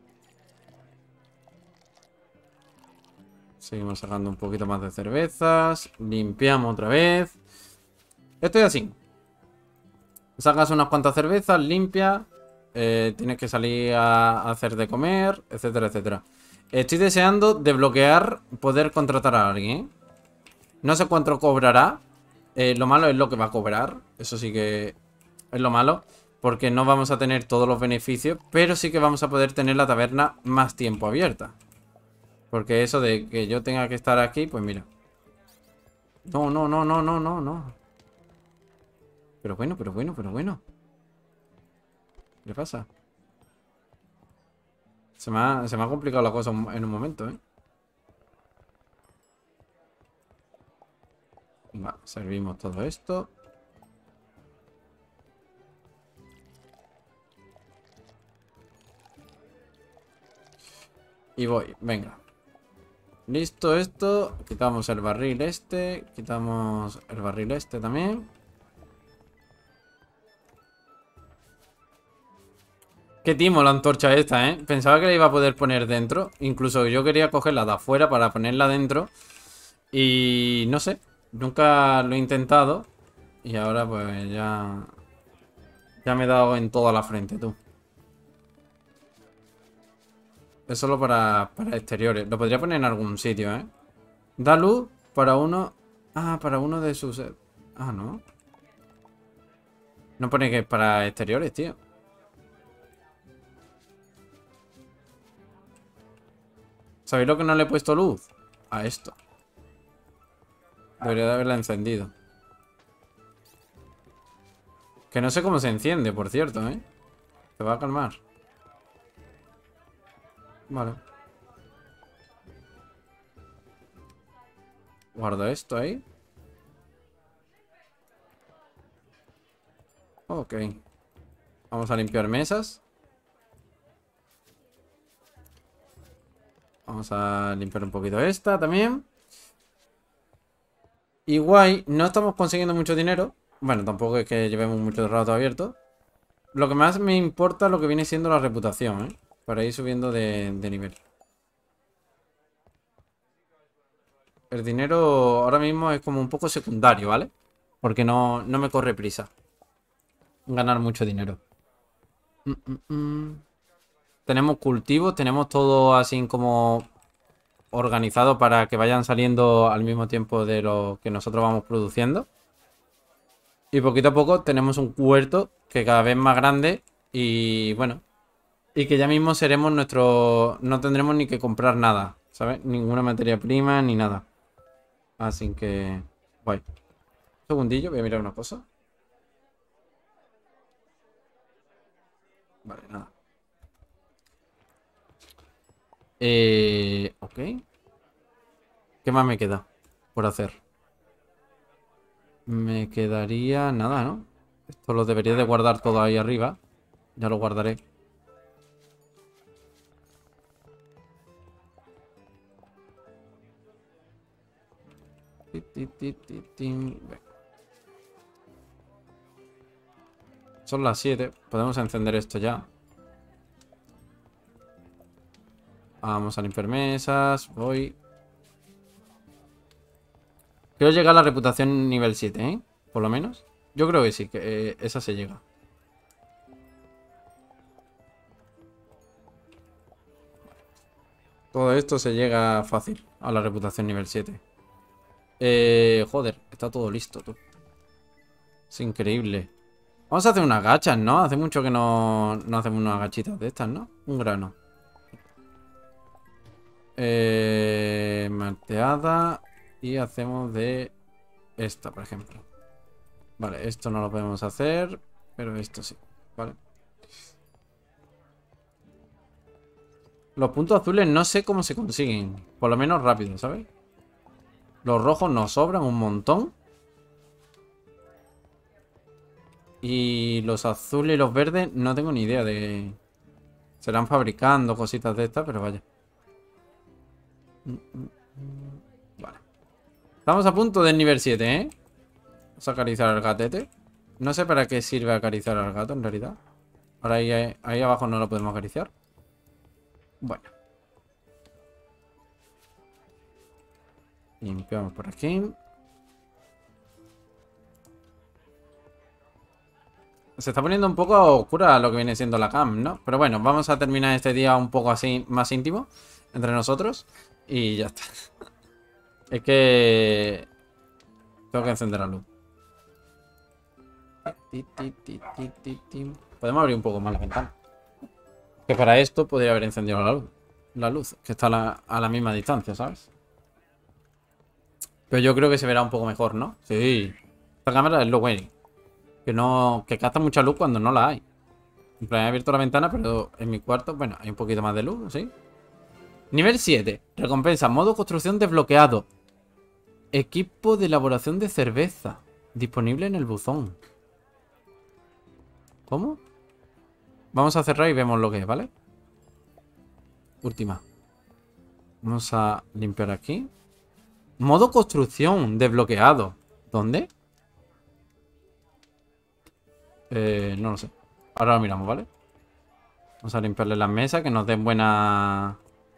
Seguimos sacando un poquito más de cervezas. Limpiamos otra vez. Estoy así. Sacas unas cuantas cervezas, limpia. Eh, tienes que salir a hacer de comer, etcétera, etcétera. Estoy deseando desbloquear poder contratar a alguien, ¿eh? No sé cuánto cobrará. Eh, lo malo es lo que va a cobrar. Eso sí que es lo malo. Porque no vamos a tener todos los beneficios. Pero sí que vamos a poder tener la taberna más tiempo abierta. Porque eso de que yo tenga que estar aquí, pues mira. No, no, no, no, no, no, no. Pero bueno, pero bueno, pero bueno. ¿Qué pasa? Se me ha, se me ha complicado la cosa en un momento, ¿eh? Va, servimos todo esto. Y voy, venga. Listo esto. Quitamos el barril este. Quitamos el barril este también. Qué timo la antorcha esta, ¿eh? Pensaba que la iba a poder poner dentro. Incluso yo quería cogerla de afuera para ponerla dentro. Y no sé. Nunca lo he intentado. Y ahora pues ya... Ya me he dado en toda la frente, tú. Es solo para, para exteriores. Lo podría poner en algún sitio, ¿eh? Da luz para uno... Ah, para uno de sus... Ah, ¿no? No pone que es para exteriores, tío. ¿Sabéis lo que no le he puesto luz? A esto. Debería de haberla encendido. Que no sé cómo se enciende, por cierto, ¿eh? Te va a calmar. Vale. Guardo esto ahí. Ok. Vamos a limpiar mesas. Vamos a limpiar un poquito esta también. Y guay, no estamos consiguiendo mucho dinero. Bueno, tampoco es que llevemos mucho rato abierto. Lo que más me importa es lo que viene siendo la reputación, ¿eh? Para ir subiendo de, de nivel. El dinero ahora mismo es como un poco secundario, ¿vale? Porque no, no me corre prisa ganar mucho dinero. Mm, mm, mm. Tenemos cultivos, tenemos todo así como organizado para que vayan saliendo al mismo tiempo de lo que nosotros vamos produciendo. Y poquito a poco tenemos un huerto que cada vez más grande y bueno, y que ya mismo seremos nuestro... No tendremos ni que comprar nada, ¿sabes? Ninguna materia prima ni nada. Así que... Guay. Un segundillo, voy a mirar una cosa. Vale, nada. Eh... Ok. ¿Qué más me queda por hacer? Me quedaría nada, ¿no? Esto lo debería de guardar todo ahí arriba. Ya lo guardaré. Ti, ti, ti, ti, ti. Venga. Son las siete. Podemos encender esto ya. Vamos a limpiar mesas. Voy. Quiero llegar a la reputación nivel siete, ¿eh? Por lo menos. Yo creo que sí, que eh, esa se llega. Todo esto se llega fácil a la reputación nivel siete. Eh, joder, está todo listo, tú. Es increíble. Vamos a hacer unas gachas, ¿no? Hace mucho que no, no hacemos unas gachitas de estas, ¿no? Un grano. Eh, malteada. Y hacemos de esta, por ejemplo. Vale, esto no lo podemos hacer, pero esto sí, vale. Los puntos azules no sé cómo se consiguen. Por lo menos rápido, ¿sabes? Los rojos nos sobran un montón. Y los azules y los verdes no tengo ni idea de... Serán fabricando cositas de estas, pero vaya. Vale. Estamos a punto del nivel siete, ¿eh? Vamos a acariciar al gatete. No sé para qué sirve acariciar al gato, en realidad. Ahora ahí, ahí abajo no lo podemos acariciar. Bueno. Limpiamos por aquí. Se está poniendo un poco oscura lo que viene siendo la cam, ¿no? Pero bueno, vamos a terminar este día un poco así, más íntimo, entre nosotros. Y ya está. Es que... Tengo que encender la luz. Podemos abrir un poco más la ventana. Que para esto podría haber encendido la luz. La luz, que está a la, a la misma distancia, ¿sabes? Pero yo creo que se verá un poco mejor, ¿no? Sí. Esta cámara es lo bueno. Que no... Que capta mucha luz cuando no la hay. En plan, he abierto la ventana, pero en mi cuarto, bueno, hay un poquito más de luz, ¿sí? Nivel siete. Recompensa. Modo construcción desbloqueado. Equipo de elaboración de cerveza. Disponible en el buzón. ¿Cómo? Vamos a cerrar y vemos lo que es, ¿vale? Última. Vamos a limpiar aquí. Modo construcción desbloqueado. ¿Dónde? Eh, no lo sé. Ahora lo miramos, ¿vale? Vamos a limpiarle las mesas, que nos den buena...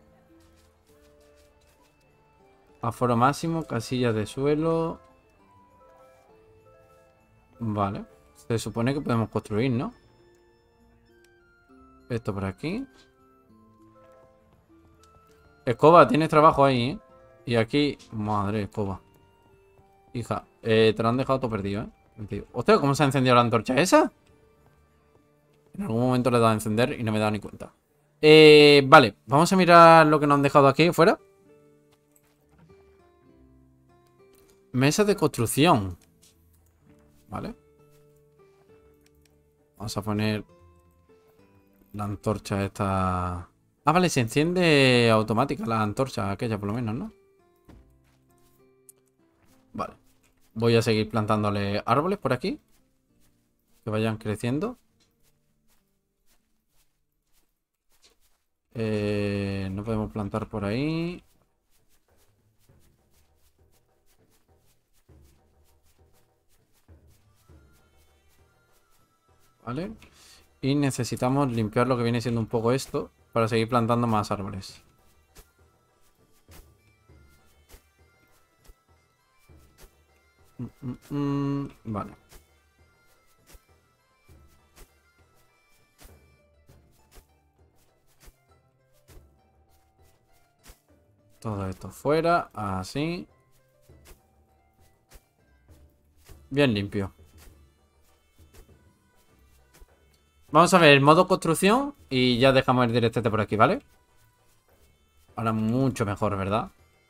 Aforo máximo, casillas de suelo. Vale. Se supone que podemos construir, ¿no? Esto por aquí. Escoba, tienes trabajo ahí, ¿eh? Y aquí... Madre, Escoba. Hija, eh, te lo han dejado todo perdido, ¿eh? Hostia, ¿cómo se ha encendido la antorcha esa? En algún momento le he dado a encender y no me he dado ni cuenta. Eh, vale, vamos a mirar lo que nos han dejado aquí fuera. Mesa de construcción. Vale. Vamos a poner la antorcha esta... Ah, vale, se enciende automática la antorcha aquella por lo menos, ¿no? Vale. Voy a seguir plantándole árboles por aquí. Que vayan creciendo. Eh, no podemos plantar por ahí. Vale. Y necesitamos limpiar lo que viene siendo un poco esto para seguir plantando más árboles. Mm, mm, mm, vale. Todo esto fuera, así. Bien limpio. Vamos a ver el modo construcción y ya dejamos el directete por aquí, ¿vale? Ahora mucho mejor, ¿verdad?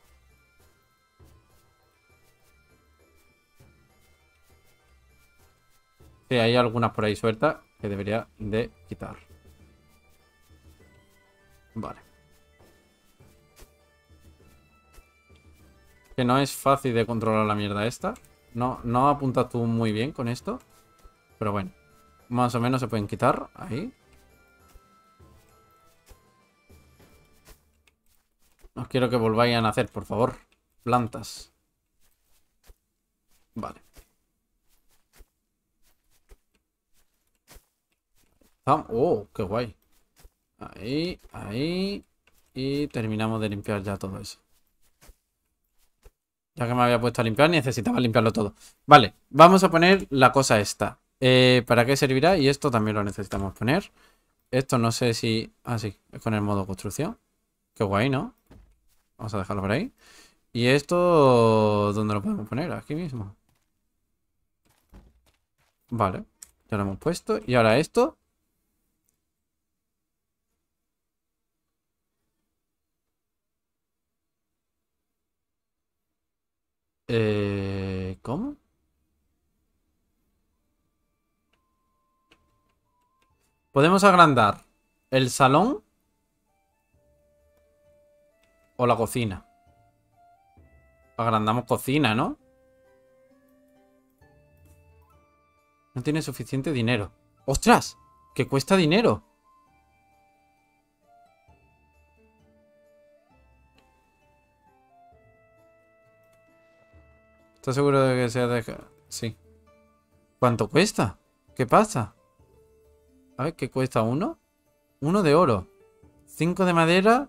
Sí, hay algunas por ahí sueltas que debería de quitar. Vale. Que no es fácil de controlar la mierda esta. No, no apuntas tú muy bien con esto. Pero bueno. Más o menos se pueden quitar. Ahí. No quiero que volváis a nacer, por favor. Plantas. Vale. Zam- Oh, qué guay. Ahí, ahí. Y terminamos de limpiar ya todo eso. Ya que me había puesto a limpiar, necesitaba limpiarlo todo. Vale, vamos a poner la cosa esta. Eh, ¿para qué servirá? Y esto también lo necesitamos poner. Esto no sé si... Ah, sí, es con el modo construcción. Qué guay, ¿no? Vamos a dejarlo por ahí. ¿Y esto dónde lo podemos poner? Aquí mismo. Vale, ya lo hemos puesto. Y ahora esto. Eh, ¿cómo? Podemos agrandar el salón o la cocina. Agrandamos cocina, ¿no? No tiene suficiente dinero. ¡Ostras! ¡Que cuesta dinero! ¿Estás seguro de que sea de... Sí. ¿Cuánto cuesta? ¿Qué pasa? A ver, ¿qué cuesta uno? Uno de oro. Cinco de madera.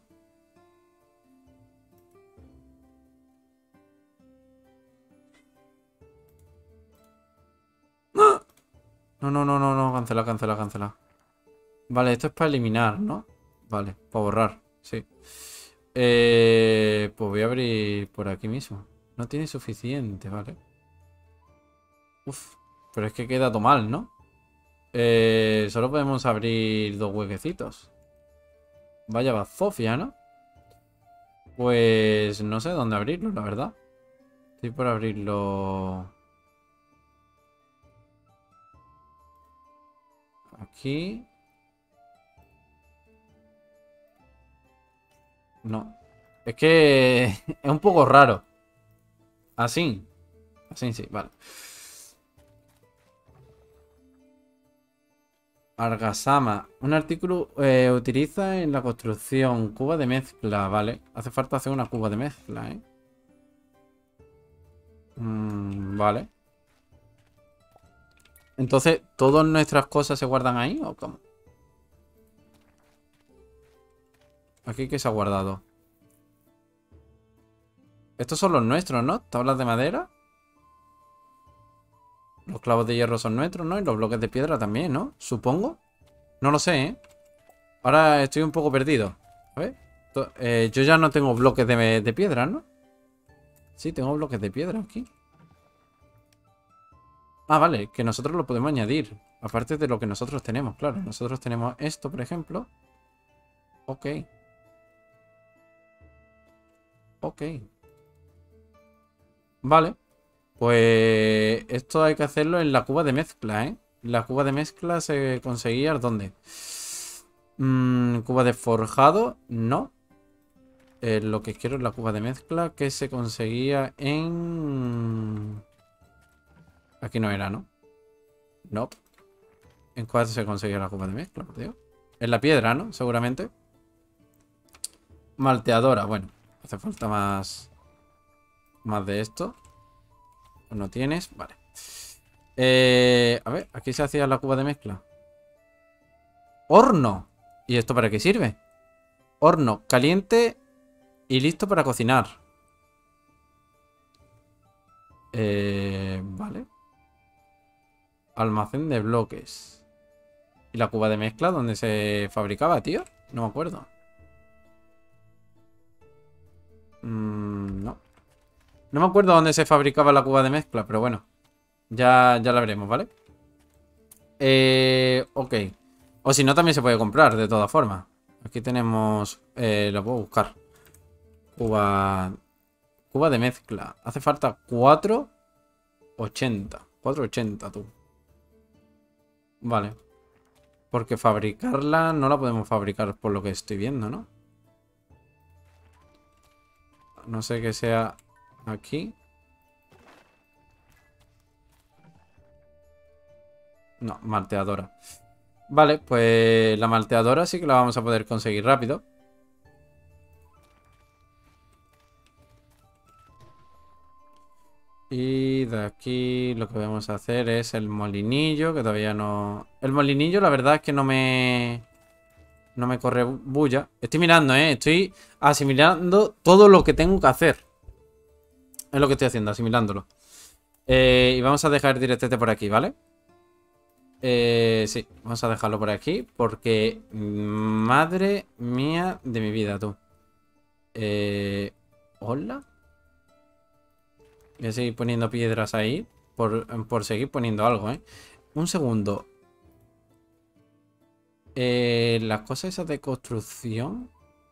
No, no, no, no, no. Cancela, cancela, cancela. Vale, esto es para eliminar, ¿no? Vale, para borrar. Sí. Eh, pues voy a abrir por aquí mismo. No tiene suficiente, vale. Uf, pero es que queda todo mal, ¿no? Eh, solo podemos abrir dos huequecitos. Vaya bazofia, ¿no? Pues no sé dónde abrirlo, la verdad. Estoy por abrirlo aquí. No. Es que es un poco raro. Así. Así, sí, vale. Argasama. Un artículo eh, utiliza en la construcción. Cuba de mezcla, vale. Hace falta hacer una cuba de mezcla, ¿eh? Mm, vale. Entonces, ¿todas nuestras cosas se guardan ahí o cómo? Aquí que se ha guardado. Estos son los nuestros, ¿no? Tablas de madera. Los clavos de hierro son nuestros, ¿no? Y los bloques de piedra también, ¿no? Supongo. No lo sé, ¿eh? Ahora estoy un poco perdido. A ver. To- eh, yo ya no tengo bloques de, de piedra, ¿no? Sí, tengo bloques de piedra aquí. Ah, vale, que nosotros lo podemos añadir. Aparte de lo que nosotros tenemos, claro. Nosotros tenemos esto, por ejemplo. Ok. Ok. Vale. Pues esto hay que hacerlo en la cuba de mezcla, ¿eh? La cuba de mezcla se conseguía ¿dónde? Mm, cuba de forjado, no. Eh, lo que quiero es la cuba de mezcla que se conseguía en... Aquí no era, ¿no? No. ¿En cuál se conseguía la cuba de mezcla, por Dios? En la piedra, ¿no? Seguramente. Malteadora, bueno. Hace falta más... Más de esto. ¿No tienes? Vale. Eh, a ver, aquí se hacía la cuba de mezcla. Horno. ¿Y esto para qué sirve? Horno caliente y listo para cocinar. Eh, vale. Almacén de bloques. ¿Y la cuba de mezcla dónde se fabricaba, tío? No me acuerdo. Mm, no. No me acuerdo dónde se fabricaba la cuba de mezcla, pero bueno. Ya, ya la veremos, ¿vale? Eh, ok. O si no, también se puede comprar, de todas formas. Aquí tenemos... Eh, lo puedo buscar. Cuba... Cuba de mezcla. Hace falta cuatro ochenta. cuatro ochenta, tú. Vale. Porque fabricarla no la podemos fabricar por lo que estoy viendo, ¿no? No sé que sea aquí. No, malteadora. Vale, pues la malteadora sí que la vamos a poder conseguir rápido. Y de aquí lo que vamos a hacer es el molinillo, que todavía no... El molinillo la verdad es que no me... No me corre bulla. Estoy mirando, ¿eh? Estoy asimilando todo lo que tengo que hacer. Es lo que estoy haciendo, asimilándolo. Eh, y vamos a dejar directamente por aquí, ¿vale? Eh, sí, vamos a dejarlo por aquí. Porque... Madre mía de mi vida, tú. Eh... ¿Hola? Voy a seguir poniendo piedras ahí. Por, por seguir poniendo algo, ¿eh? Un segundo. Eh, las cosas esas de construcción.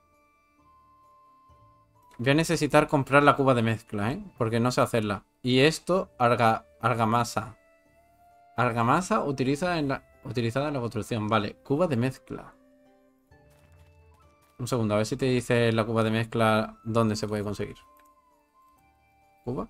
Voy a necesitar comprar la cuba de mezcla, ¿eh? Porque no sé hacerla. Y esto, arga, argamasa. Argamasa utiliza en la, utilizada en la construcción. Vale, cuba de mezcla. Un segundo, a ver si te dice la cuba de mezcla dónde se puede conseguir. ¿Cuba?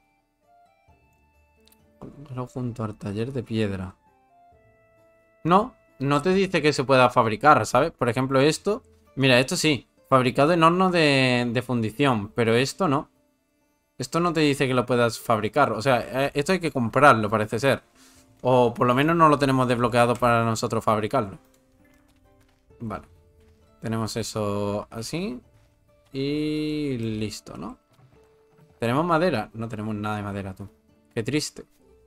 Junto al taller de piedra. No, no te dice que se pueda fabricar, ¿sabes? Por ejemplo, esto. Mira, esto sí. Fabricado en horno de, de fundición. Pero esto no. Esto no te dice que lo puedas fabricar. O sea, esto hay que comprarlo, parece ser. O por lo menos no lo tenemos desbloqueado para nosotros fabricarlo. Vale. Tenemos eso así. Y listo, ¿no? ¿Tenemos madera? No tenemos nada de madera, tú. Qué triste.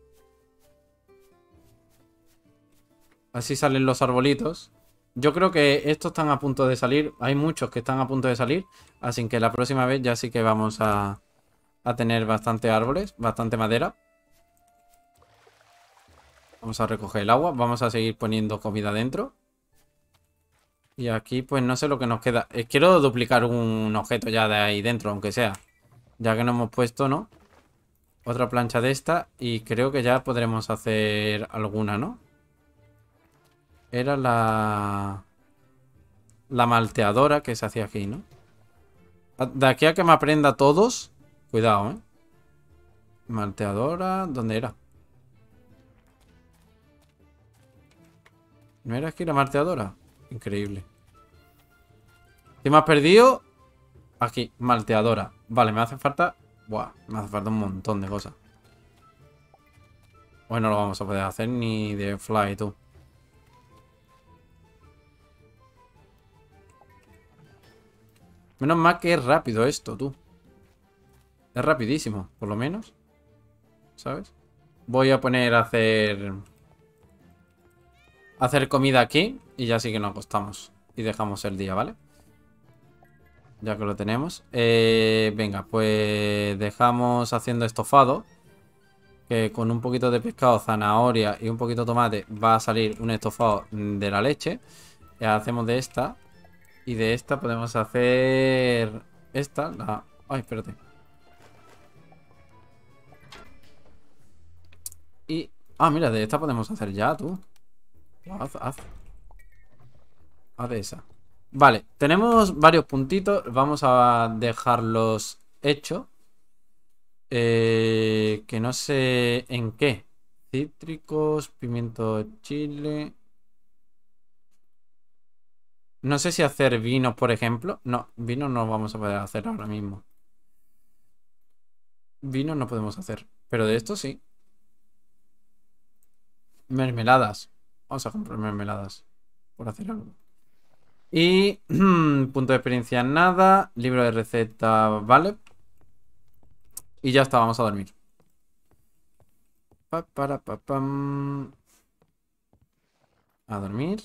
Así salen los arbolitos. Yo creo que estos están a punto de salir. Hay muchos que están a punto de salir. Así que la próxima vez ya sí que vamos a, a tener bastante árboles. Bastante madera. Vamos a recoger el agua. Vamos a seguir poniendo comida dentro. Y aquí pues no sé lo que nos queda. Eh, quiero duplicar un objeto ya de ahí dentro, aunque sea. Ya que no hemos puesto, ¿no? Otra plancha de esta. Y creo que ya podremos hacer alguna, ¿no? Era la... La malteadora que se hacía aquí, ¿no? De aquí a que me aprenda todos. Cuidado, ¿eh? Malteadora... ¿Dónde era? ¿No era aquí la malteadora? Increíble. ¿Qué me has perdido? Aquí, malteadora. Vale, me hace falta... Buah, me hace falta un montón de cosas. Hoy no lo vamos a poder hacer ni de fly, tú. Menos mal que es rápido esto, tú. Es rapidísimo, por lo menos. ¿Sabes? Voy a poner a hacer... Hacer comida aquí. Y ya sí que nos acostamos. Y dejamos el día, ¿vale? Ya que lo tenemos. Eh, venga, pues dejamos haciendo estofado. Que con un poquito de pescado, zanahoria y un poquito de tomate va a salir un estofado de la leche. Ya hacemos de esta. Y de esta podemos hacer... Esta, la... Ay, espérate. Y... Ah, mira, de esta podemos hacer ya, tú. Haz, haz. Haz de esa. Vale, tenemos varios puntitos. Vamos a dejarlos hechos. Eh, que no sé en qué. Cítricos, pimiento chile. No sé si hacer vinos, por ejemplo. No, vinos no vamos a poder hacer ahora mismo. Vinos no podemos hacer. Pero de esto sí. Mermeladas. Vamos a comprar mermeladas. Por hacer algo. Y punto de experiencia nada. Libro de receta, vale. Y ya está, vamos a dormir. Pa, para, pa, pam. A dormir.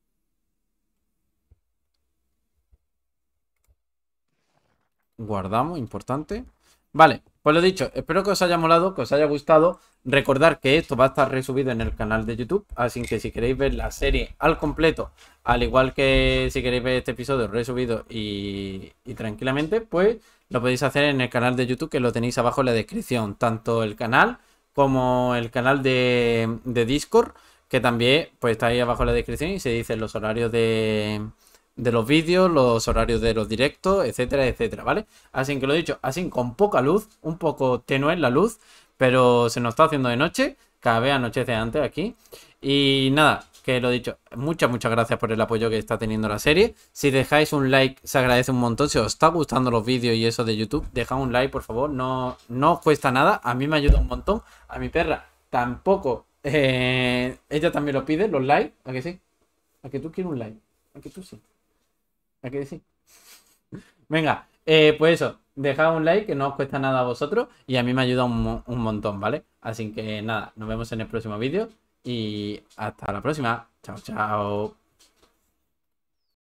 Guardamos, importante. Vale, pues lo dicho, espero que os haya molado, que os haya gustado. Recordad que esto va a estar resubido en el canal de YouTube, así que si queréis ver la serie al completo, al igual que si queréis ver este episodio resubido y, y tranquilamente, pues lo podéis hacer en el canal de YouTube, que lo tenéis abajo en la descripción, tanto el canal como el canal de, de Discord, que también pues está ahí abajo en la descripción y se dicen los horarios de... de los vídeos, los horarios de los directos, etcétera, etcétera, ¿vale? Así que lo dicho, así con poca luz, un poco tenue la luz, pero se nos está haciendo de noche, cada vez anochece antes aquí. Y nada, que lo dicho, muchas, muchas gracias por el apoyo que está teniendo la serie. Si dejáis un like, se agradece un montón. Si os está gustando los vídeos y eso de YouTube, dejad un like, por favor. No, no os cuesta nada. A mí me ayuda un montón. A mi perra tampoco. Eh, ella también lo pide, los likes. ¿A que sí? ¿A que tú quieres un like? ¿A que tú sí? ¿A que sí? Venga, eh, pues eso. Dejad un like, que no os cuesta nada a vosotros. Y a mí me ayuda un, un montón, ¿vale? Así que nada, nos vemos en el próximo vídeo. Y hasta la próxima. Chao, chao.